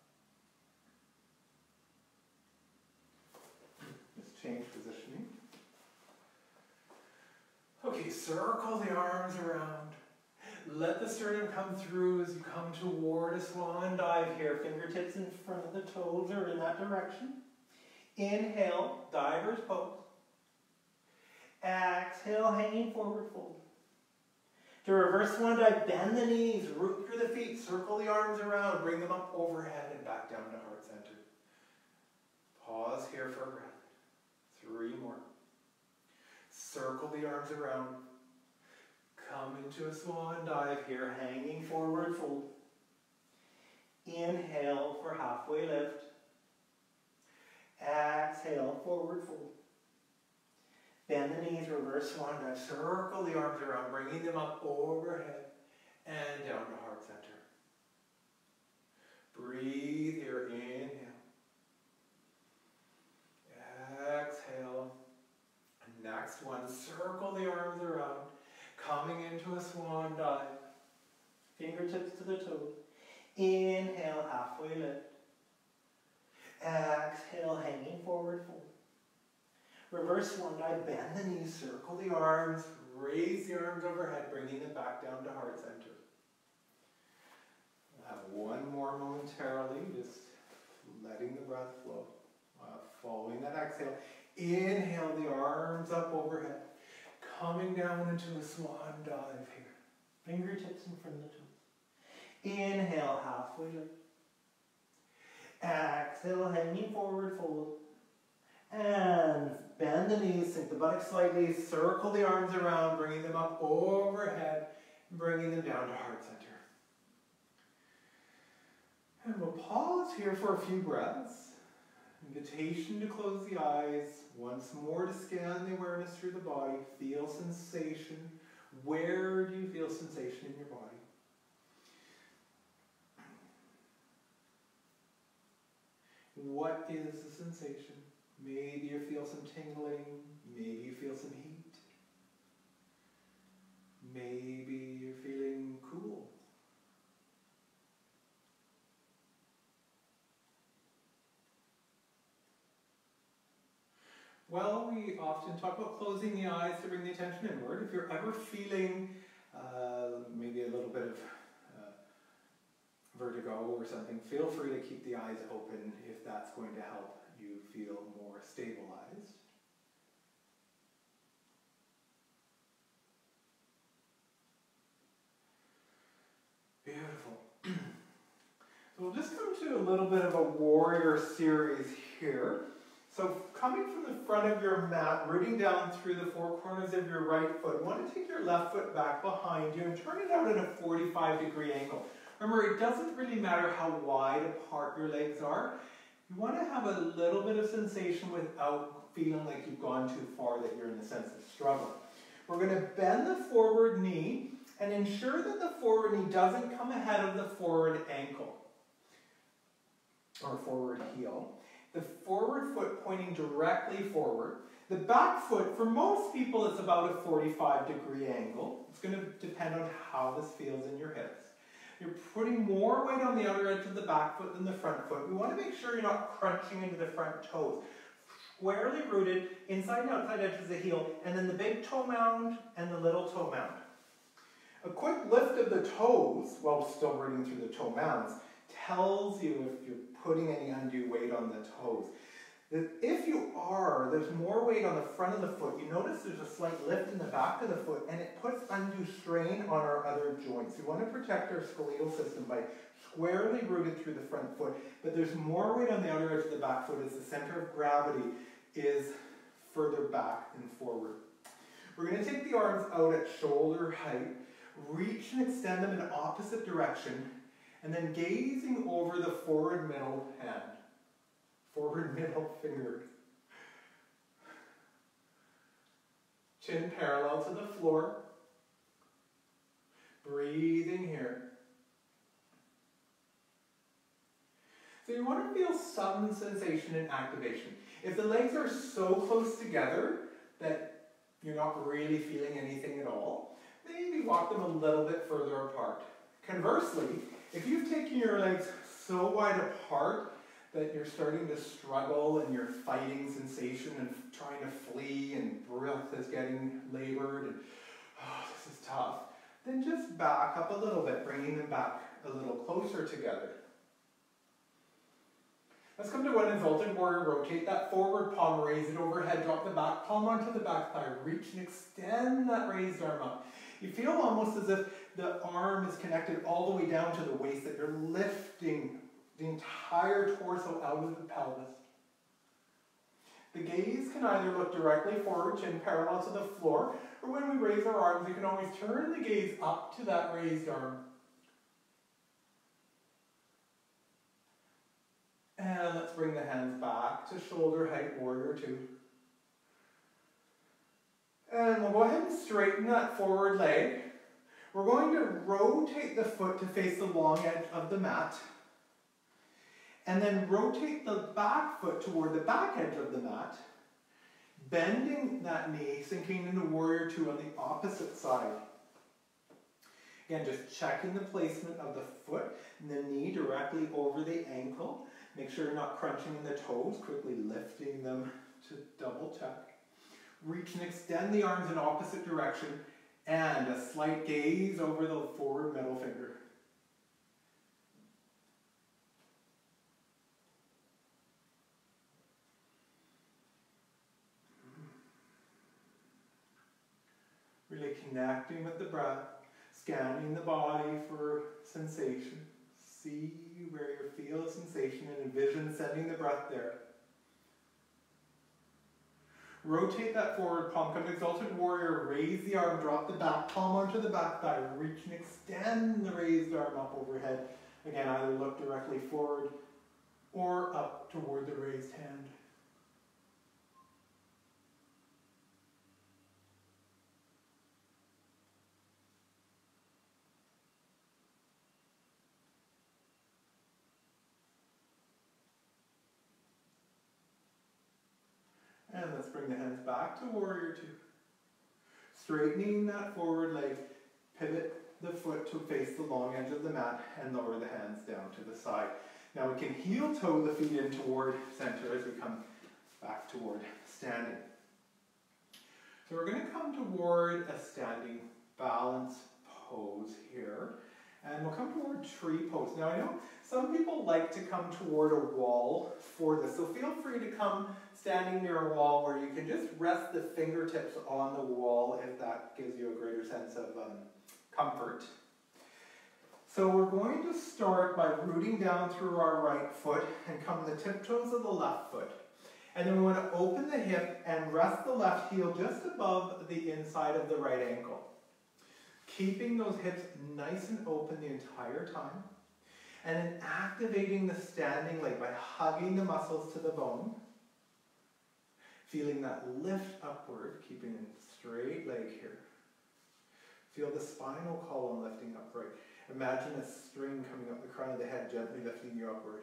Just change positioning. Okay, circle the arms around. Let the sternum come through as you come toward a swan dive here. Fingertips in front of the toes or in that direction. Inhale, diver's pose. Exhale, hanging forward fold. To reverse swan dive, bend the knees, root through the feet, circle the arms around, bring them up overhead and back down to heart center. Pause here for a breath. 3 more. Circle the arms around. Come into a swan dive here, hanging forward fold. Inhale for halfway lift. Exhale, forward fold. Bend the knees, reverse swan dive. Circle the arms around, bringing them up overhead and down to heart center. Breathe here, inhale. Exhale. Next one, circle the arms around. Coming into a swan dive. Fingertips to the toes. Inhale, halfway lift. Exhale, hanging forward fold. Reverse swan dive, bend the knees, circle the arms, raise the arms overhead, bringing them back down to heart center. We'll have 1 more momentarily, just letting the breath flow. Following that exhale, inhale the arms up overhead. Coming down into a swan dive here. Fingertips in front of the toes. Inhale, halfway lift. Exhale, hanging forward fold. And bend the knees, sink the buttocks slightly, circle the arms around, bringing them up overhead, bringing them down to heart center. And we'll pause here for a few breaths. Invitation to close the eyes. Once more to scan the awareness through the body. Feel sensation. Where do you feel sensation in your body? What is the sensation? Maybe you feel some tingling. Maybe you feel some heat. Maybe you're feeling cool. Well, we often talk about closing the eyes to bring the attention inward. If you're ever feeling maybe a little bit of vertigo or something, feel free to keep the eyes open if that's going to help you feel more stabilized. Beautiful. So we'll just come to a little bit of a warrior series here. So coming from the front of your mat, rooting down through the four corners of your right foot, you want to take your left foot back behind you and turn it out at a 45-degree angle. Remember, it doesn't really matter how wide apart your legs are. You want to have a little bit of sensation without feeling like you've gone too far, that you're in a sense of struggle. We're going to bend the forward knee and ensure that the forward knee doesn't come ahead of the forward ankle or forward heel. The forward foot pointing directly forward. The back foot, for most people, it's about a 45-degree angle. It's going to depend on how this feels in your hips. You're putting more weight on the outer edge of the back foot than the front foot. We want to make sure you're not crunching into the front toes. Squarely rooted, inside and outside edges of the heel, and then the big toe mound and the little toe mound. A quick lift of the toes, while still rooting through the toe mounds, tells you if you're putting any undue weight on the toes. If you are, there's more weight on the front of the foot. You notice there's a slight lift in the back of the foot, and it puts undue strain on our other joints. We want to protect our skeletal system by squarely rooted through the front foot, but there's more weight on the outer edge of the back foot as the center of gravity is further back and forward. We're going to take the arms out at shoulder height, reach and extend them in opposite direction, and then gazing over the forward middle hand. Forward middle finger. Chin parallel to the floor. Breathing here. So you want to feel some sensation and activation. If the legs are so close together that you're not really feeling anything at all, maybe walk them a little bit further apart. Conversely, if you've taken your legs so wide apart that you're starting to struggle and you're fighting sensation and trying to flee and breath is getting labored and this is tough, then just back up a little bit, bringing them back a little closer together. Let's come to one exalted warrior. Rotate that forward palm, raise it overhead, drop the back palm onto the back thigh, reach and extend that raised arm up. You feel almost as if the arm is connected all the way down to the waist, that you're lifting the entire torso out of the pelvis. The gaze can either look directly forward, chin parallel to the floor, or when we raise our arms, you can always turn the gaze up to that raised arm. And let's bring the hands back to shoulder height, warrior two. And we'll go ahead and straighten that forward leg. We're going to rotate the foot to face the long edge of the mat. And then rotate the back foot toward the back edge of the mat, bending that knee, sinking into warrior two on the opposite side. Again, just checking the placement of the foot and the knee directly over the ankle. Make sure you're not crunching in the toes, quickly lifting them to double check. Reach and extend the arms in opposite direction, and a slight gaze over the forward middle finger. Really connecting with the breath, scanning the body for sensation. See where you feel a sensation and envision sending the breath there. Rotate that forward palm, come to exalted warrior, raise the arm, drop the back palm onto the back thigh, reach and extend the raised arm up overhead. Again, either look directly forward or up toward the raised hand. And let's bring the hands back to warrior two. Straightening that forward leg, pivot the foot to face the long edge of the mat and lower the hands down to the side. Now we can heel toe the feet in toward center as we come back toward standing. So we're going to come toward a standing balance pose here, and we'll come toward tree pose. Now I know some people like to come toward a wall for this, so feel free to come standing near a wall where you can just rest the fingertips on the wall if that gives you a greater sense of comfort. So we're going to start by rooting down through our right foot and come the tiptoes of the left foot. And then we want to open the hip and rest the left heel just above the inside of the right ankle. Keeping those hips nice and open the entire time. And then activating the standing leg by hugging the muscles to the bone. Feeling that lift upward, keeping a straight leg here. Feel the spinal column lifting upright. Imagine a string coming up the crown of the head, gently lifting you upward.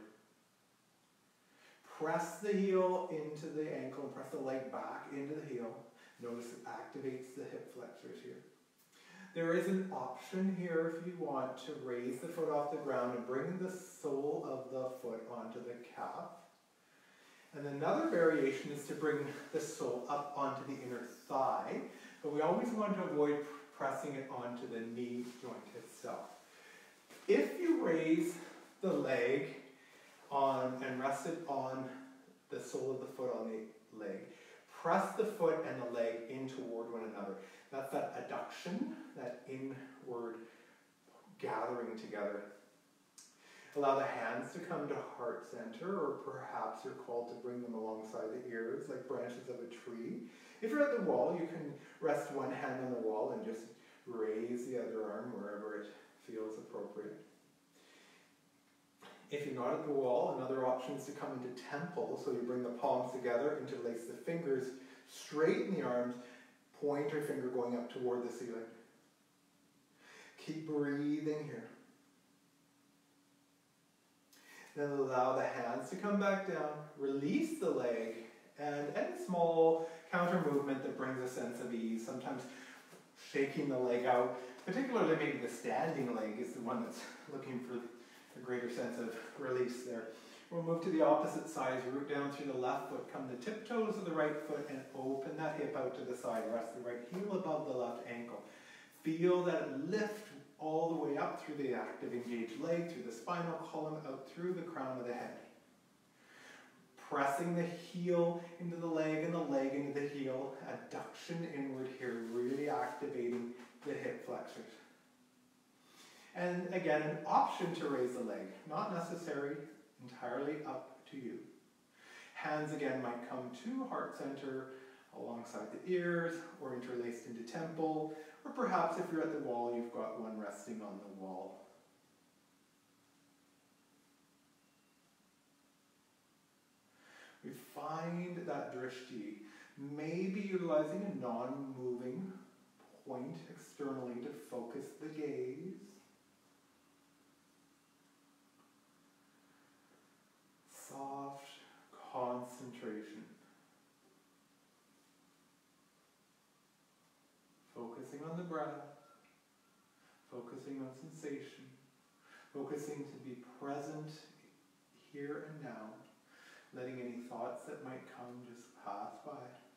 Press the heel into the ankle and press the leg back into the heel. Notice it activates the hip flexors here. There is an option here if you want to raise the foot off the ground and bring the sole of the foot onto the calf. And another variation is to bring the sole up onto the inner thigh, but we always want to avoid pressing it onto the knee joint itself. If you raise the leg and rest it on the sole of the foot on the leg, press the foot and the leg in toward one another. That's that adduction, that inward gathering together. Allow the hands to come to heart center, or perhaps you're called to bring them alongside the ears like branches of a tree. If you're at the wall, you can rest one hand on the wall and just raise the other arm wherever it feels appropriate. If you're not at the wall, another option is to come into temple, so you bring the palms together, interlace the fingers, straighten the arms, pointer finger going up toward the ceiling. Keep breathing here. Then allow the hands to come back down, release the leg, and any small counter movement that brings a sense of ease, sometimes shaking the leg out, particularly maybe the standing leg is the one that's looking for a greater sense of release there. We'll move to the opposite side, root down through the left foot, come the tiptoes of the right foot and open that hip out to the side. Rest the right heel above the left ankle. Feel that lift all the way up through the active engaged leg, through the spinal column, out through the crown of the head. Pressing the heel into the leg and the leg into the heel, adduction inward here, really activating the hip flexors. And again, an option to raise the leg, not necessary, entirely up to you. Hands again might come to heart center alongside the ears or interlaced into temple, or perhaps if you're at the wall, you've got one resting on the wall. We find that drishti, maybe utilizing a non-moving point externally to focus the gaze. Soft concentration. Focusing on the breath, focusing on sensation, focusing to be present here and now, letting any thoughts that might come just pass by.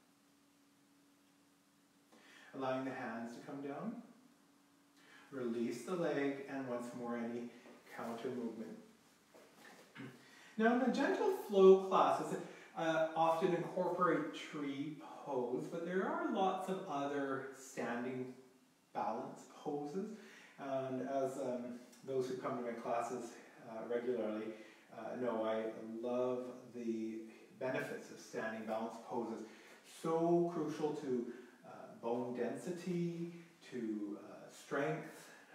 Allowing the hands to come down, release the leg, and once more any counter movement. Now in the gentle flow classes, often incorporate tree pose, but there are lots of other standing balance poses. And as those who come to my classes regularly know, I love the benefits of standing balance poses. So crucial to bone density, to strength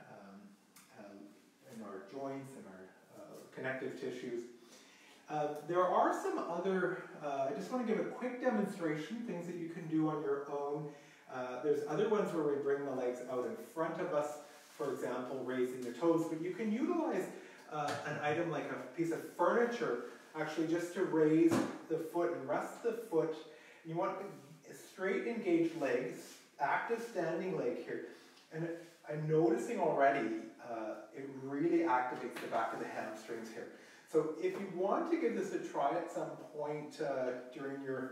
in our joints and our connective tissues. There are some other, I just want to give a quick demonstration, things that you can do on your own. There's other ones where we bring the legs out in front of us, for example, raising the toes, but you can utilize an item like a piece of furniture, actually just to raise the foot and rest the foot. You want a straight engaged leg, active standing leg here. And I'm noticing already, it really activates the back of the hamstrings here. So if you want to give this a try at some point during your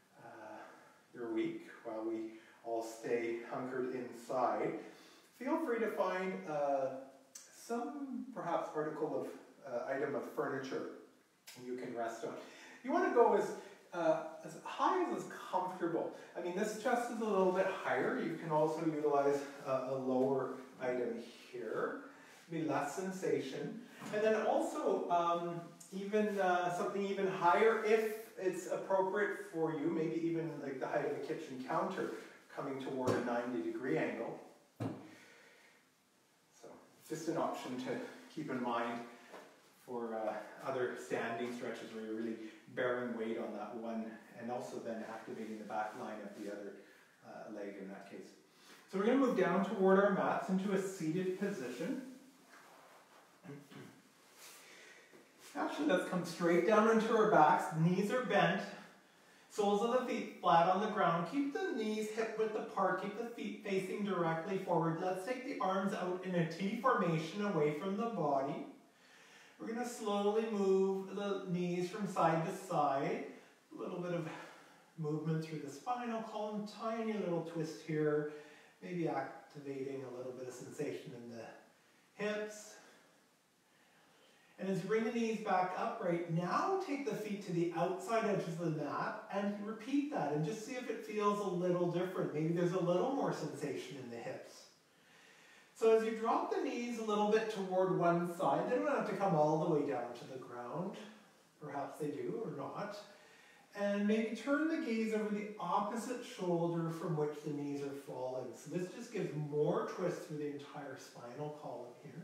week, while we all stay hunkered inside, feel free to find some perhaps article of item of furniture you can rest on. You want to go as high as is comfortable. I mean, this chest is a little bit higher. You can also utilize a lower item here. Be less sensation. And then also even something even higher if it's appropriate for you, maybe even like the height of a kitchen counter coming toward a 90-degree angle. So just an option to keep in mind for other standing stretches where you're really bearing weight on that one and also then activating the back line of the other leg in that case. So we're going to move down toward our mats into a seated position. Actually, let's come straight down into our backs. Knees are bent. Soles of the feet flat on the ground. Keep the knees hip-width apart. Keep the feet facing directly forward. Let's take the arms out in a T formation away from the body. We're going to slowly move the knees from side to side. A little bit of movement through the spinal column. Tiny little twist here. Maybe activating a little bit of sensation in the hips. And as you bring the knees back upright, now take the feet to the outside edges of the mat and repeat that and just see if it feels a little different. Maybe there's a little more sensation in the hips. So as you drop the knees a little bit toward one side, they don't have to come all the way down to the ground. Perhaps they do or not. And maybe turn the gaze over the opposite shoulder from which the knees are falling. So this just gives more twist through the entire spinal column here.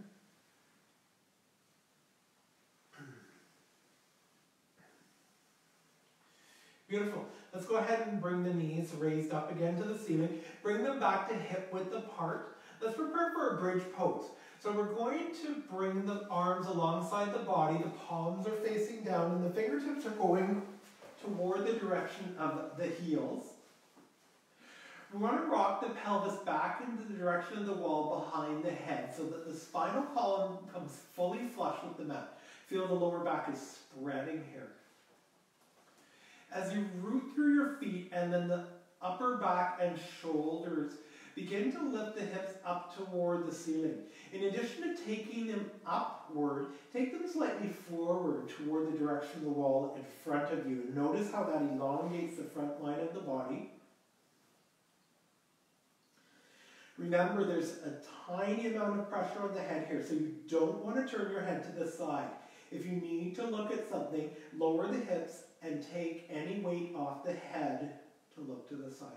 Beautiful. Let's go ahead and bring the knees raised up again to the ceiling. Bring them back to hip width apart. Let's prepare for a bridge pose. So we're going to bring the arms alongside the body. The palms are facing down and the fingertips are going toward the direction of the heels. We want to rock the pelvis back into the direction of the wall behind the head so that the spinal column comes fully flush with the mat. Feel the lower back is spreading here. As you root through your feet and then the upper back and shoulders, begin to lift the hips up toward the ceiling. In addition to taking them upward, take them slightly forward toward the direction of the wall in front of you. Notice how that elongates the front line of the body. Remember, there's a tiny amount of pressure on the head here, so you don't want to turn your head to the side. If you need to look at something, lower the hips and take any weight off the head to look to the side.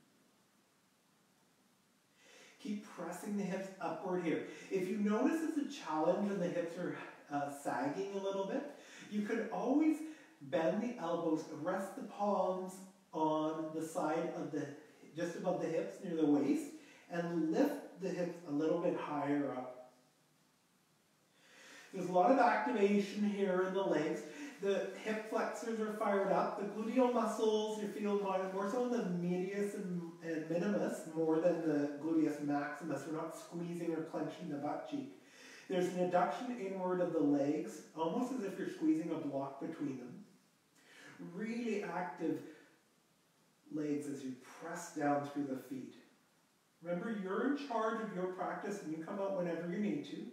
Keep pressing the hips upward here. If you notice it's a challenge and the hips are sagging a little bit, you could always bend the elbows, rest the palms on the side of the, just above the hips near the waist, and lift the hips a little bit higher up. There's a lot of activation here in the legs. The hip flexors are fired up. The gluteal muscles, you feel more so in the medius and minimus more than the gluteus maximus. We're not squeezing or clenching the butt cheek. There's an adduction inward of the legs, almost as if you're squeezing a block between them. Really active legs as you press down through the feet. Remember, you're in charge of your practice and you come out whenever you need to.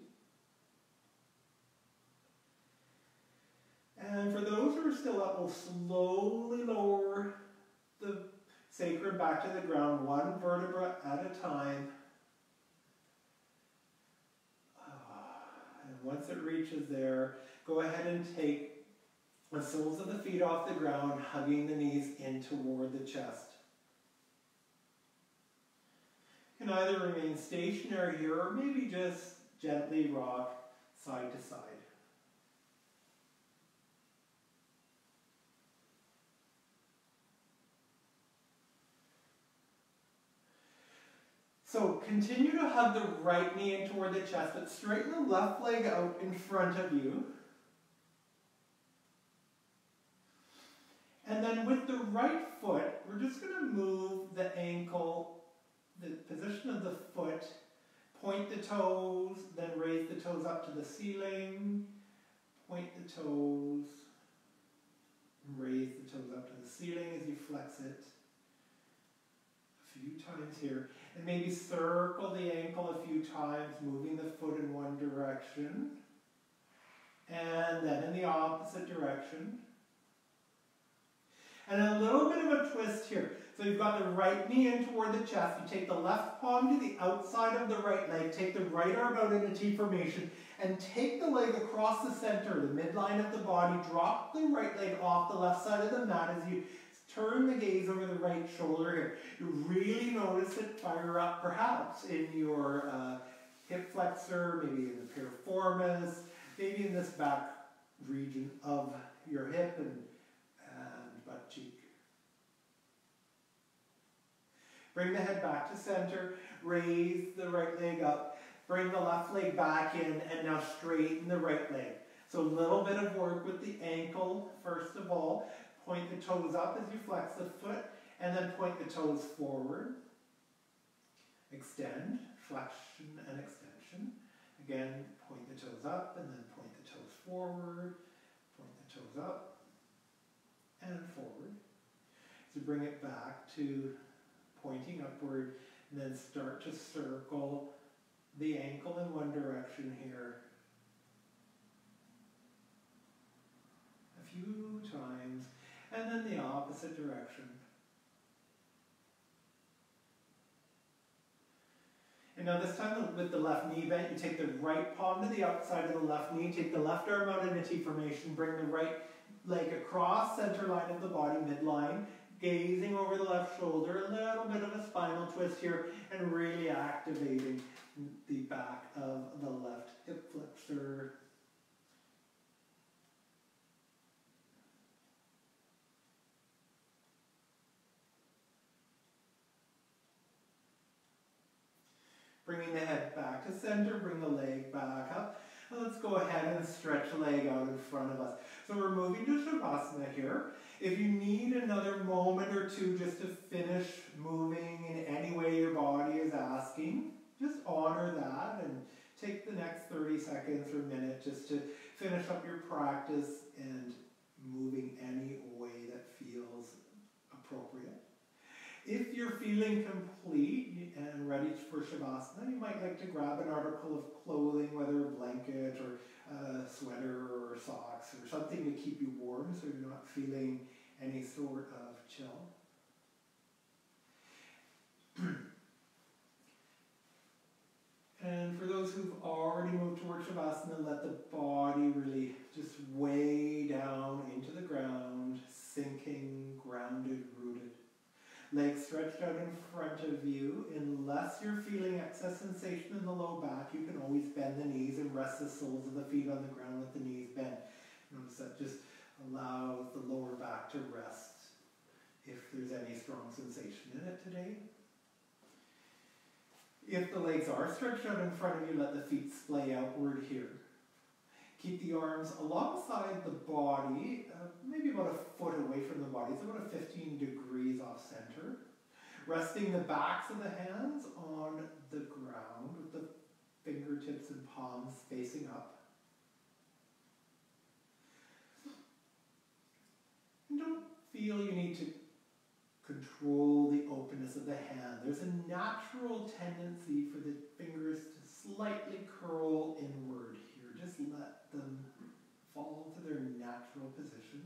And for those who are still up, we'll slowly lower the sacrum back to the ground, one vertebra at a time. And once it reaches there, go ahead and take the soles of the feet off the ground, hugging the knees in toward the chest. You can either remain stationary here or maybe just gently rock side to side. So continue to hug the right knee in toward the chest, but straighten the left leg out in front of you. And then with the right foot, we're just going to move the ankle, the position of the foot, point the toes, then raise the toes up to the ceiling, Point the toes, raise the toes up to the ceiling as you flex it. A few times here. And maybe circle the ankle a few times, moving the foot in one direction. And then in the opposite direction. And a little bit of a twist here. So you've got the right knee in toward the chest. You take the left palm to the outside of the right leg. Take the right arm out in a T formation. And take the leg across the center, the midline of the body. Drop the right leg off the left side of the mat as you turn the gaze over the right shoulder here. You really notice it fire up perhaps in your hip flexor, maybe in the piriformis, maybe in this back region of your hip and butt cheek. Bring the head back to center, raise the right leg up, bring the left leg back in, and now straighten the right leg. So a little bit of work with the ankle, first of all. Point the toes up as you flex the foot, and then point the toes forward. Extend, flexion and extension. Again, point the toes up, and then point the toes forward. Point the toes up, and forward. So bring it back to pointing upward, and then start to circle the ankle in one direction here. A few times, and then the opposite direction. And now this time with the left knee bent, you take the right palm to the outside of the left knee, take the left arm out in a T formation, bring the right leg across center line of the body, midline, gazing over the left shoulder, a little bit of a spinal twist here, and really activating the back of the left hip flexor. Bringing the head back to center, bring the leg back up. And let's go ahead and stretch the leg out in front of us. So we're moving to Shavasana here. If you need another moment or two just to finish moving in any way your body is asking, just honor that and take the next 30 seconds or a minute just to finish up your practice and moving any way that feels appropriate. If you're feeling complete and ready for Shavasana, you might like to grab an article of clothing, whether a blanket or a sweater or socks or something to keep you warm so you're not feeling any sort of chill. And for those who've already moved towards Shavasana, let the body really just weigh down into the ground, sinking, grounded, rooted. Legs stretched out in front of you. Unless you're feeling excess sensation in the low back, you can always bend the knees and rest the soles of the feet on the ground with the knees bent. Notice that just allows the lower back to rest if there's any strong sensation in it today. If the legs are stretched out in front of you, let the feet splay outward here. Keep the arms alongside the body, maybe about a foot away from the body. It's about 15 degrees off center. Resting the backs of the hands on the ground with the fingertips and palms facing up. And don't feel you need to control the openness of the hand. There's a natural tendency for the fingers to slightly curl inward here. Just let them fall to their natural position.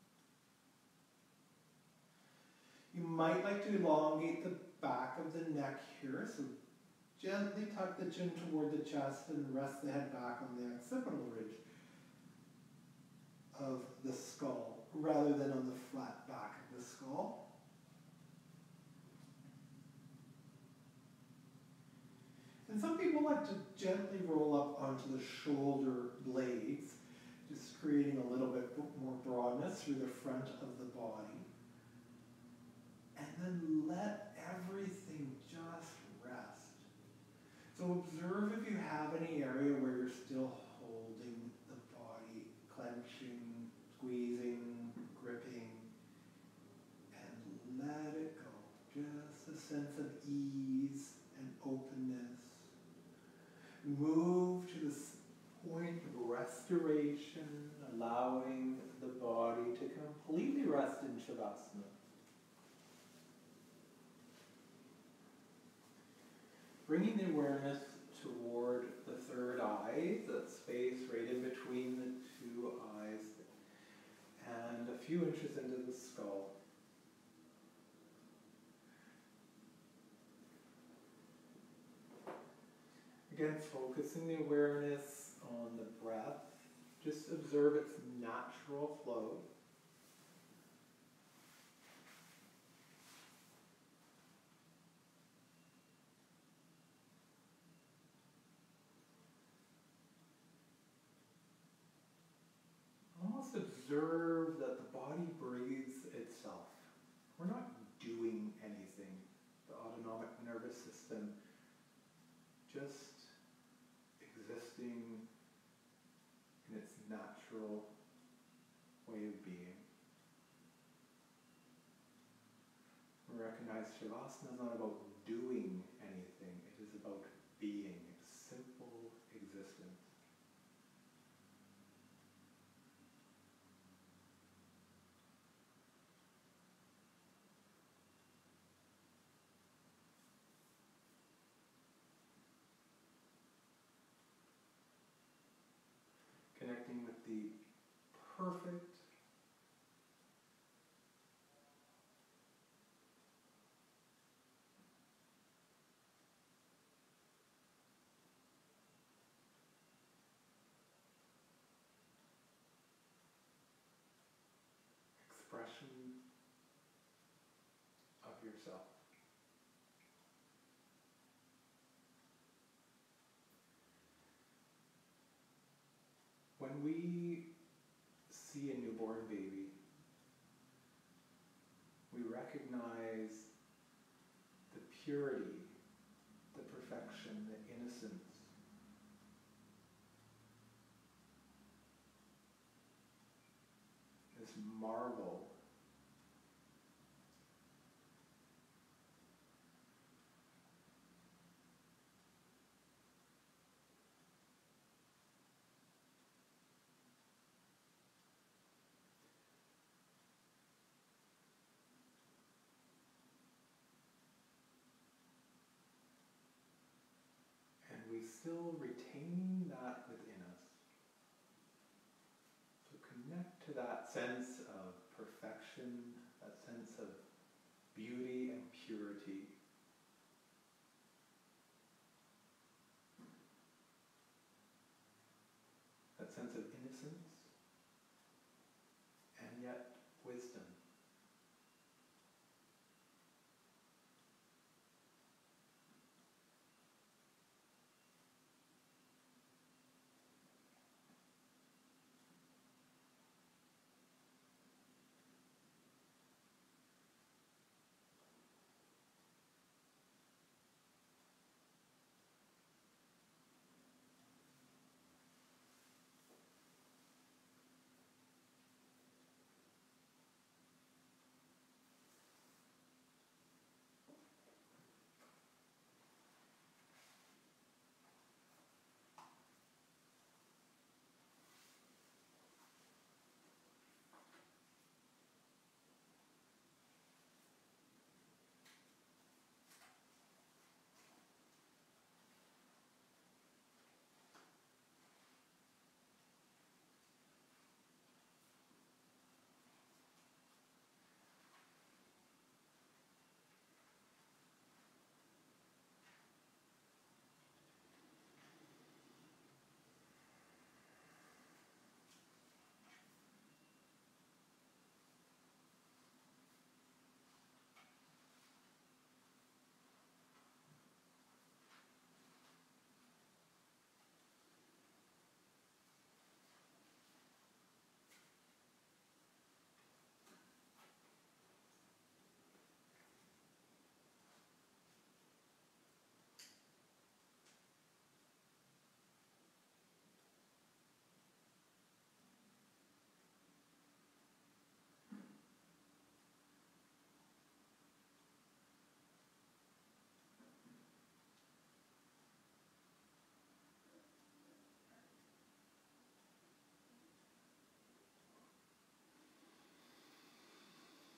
You might like to elongate the back of the neck here, so gently tuck the chin toward the chest and rest the head back on the occipital ridge of the skull, rather than on the flat back of the skull. And some people like to gently roll up onto the shoulder blades, just creating a little bit more broadness through the front of the body. And then let everything just rest. So observe if you have any area where you're still holding the body, clenching, squeezing, gripping, and let it go. Just a sense of ease and openness. Move to this point of restoration bringing the awareness toward the third eye, that space right in between the two eyes, and a few inches into the skull. Again, focusing the awareness on the breath. Just observe its natural flow. Almost observe that the body breathes itself. We're not doing anything. The autonomic nervous system just existing in its natural way of being. We recognize Shavasana is not about doing anything, it is about being, simple existence. Connecting with the perfect expression of yourself. When we see a newborn baby, we recognize the purity, the perfection, the innocence. This marvel. And we still retain that within us. So connect to that sense of perfection, that sense of beauty and purity. That sense of innocence and yet wisdom.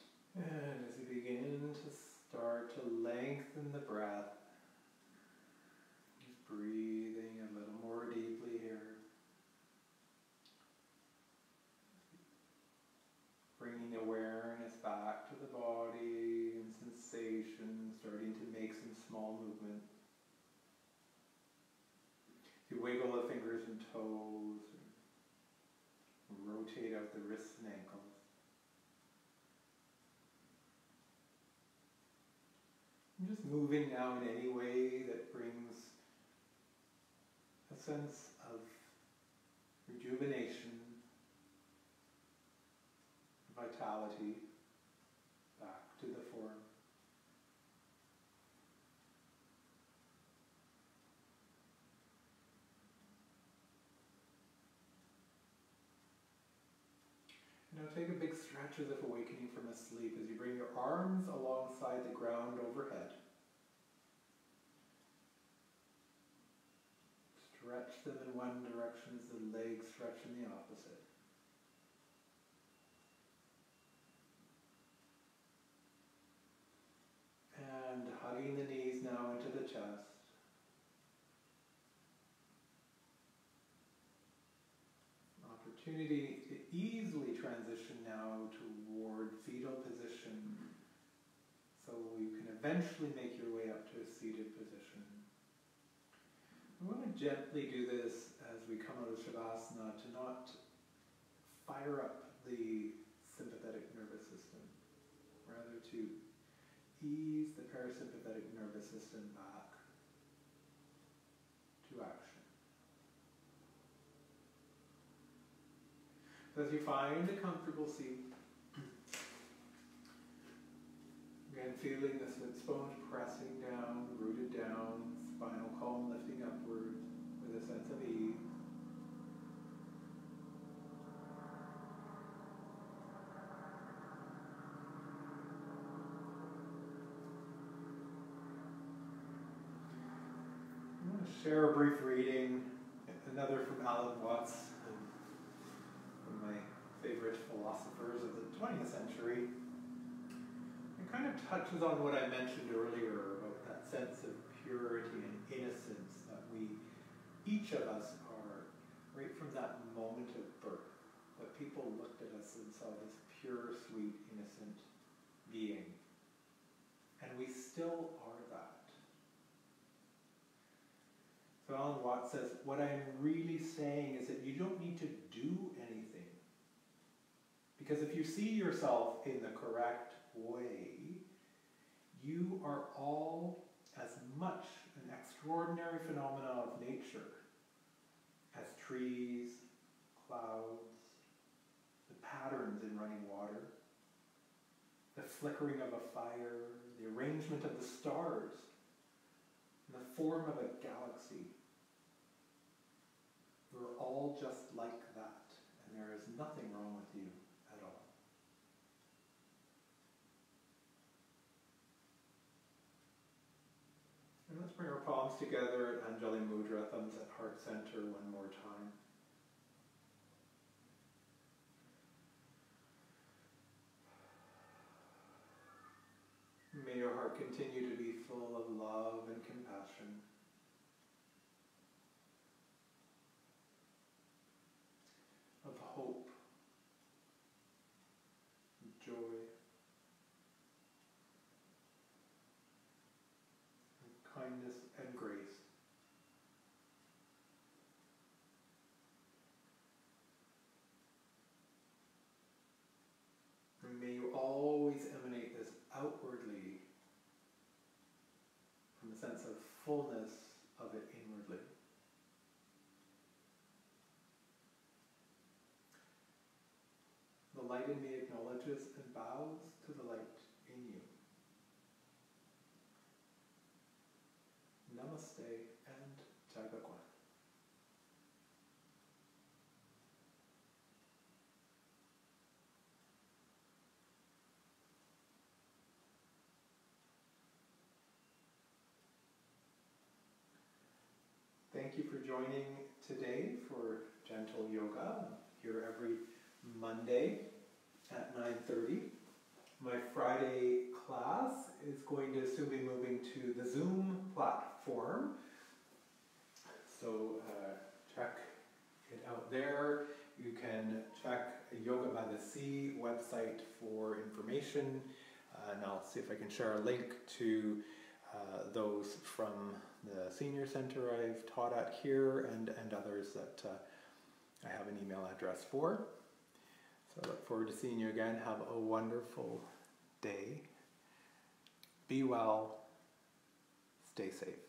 And as you begin to start to lengthen the breath, breathing a little more deeply here. Bringing awareness back to the body and sensation, starting to make some small movements. You wiggle the fingers and toes, and rotate out the wrists and ankles. And just moving now in any way that brings a sense of rejuvenation, vitality back to the form. Now take a big stretch as if awakening from a sleep as you bring your arms alongside the ground overhead. Stretch them in one direction as the legs stretch in the opposite. And hugging the knees now into the chest. Opportunity to easily transition now toward fetal position, so you can eventually make your way up to a seated position. We want to gently do this as we come out of Shavasana to not fire up the sympathetic nervous system, rather to ease the parasympathetic nervous system back to action. So as you find a comfortable seat, again feeling the sits bones pressing down, rooted down, spinal column lifting upward with a sense of ease. I'm going to share a brief reading, another from Alan Watts, one of my favorite philosophers of the 20th century. It kind of touches on what I mentioned earlier about that sense of purity and innocence that each of us are, right from that moment of birth, that people looked at us and saw this pure, sweet, innocent being. And we still are that. So Alan Watts says, what I'm really saying is that you don't need to do anything. Because if you see yourself in the correct way, you are all as much an extraordinary phenomenon of nature as trees, clouds, the patterns in running water, the flickering of a fire, the arrangement of the stars, and the form of a galaxy. We're all just like that, and there is nothing wrong with you at all. And let's bring our palms together at Anjali Mudra, thumbs at heart center one more time. May your heart continue to be full of love and compassion. Of hope, joy, and kindness and grace. And may you always emanate this outwardly from a sense of fullness of it inwardly. The light in me acknowledges and bows to the light in you. Namaste and Jai Bhagwan. Thank you for joining today for Gentle Yoga. Here every Monday at 9:30. My Friday class is going to soon be moving to the Zoom platform. So check it out there. You can check Yoga by the Sea website for information, and I'll see if I can share a link to those from the senior center I've taught at here and others that I have an email address for. So I look forward to seeing you again. Have a wonderful day. Be well. Stay safe.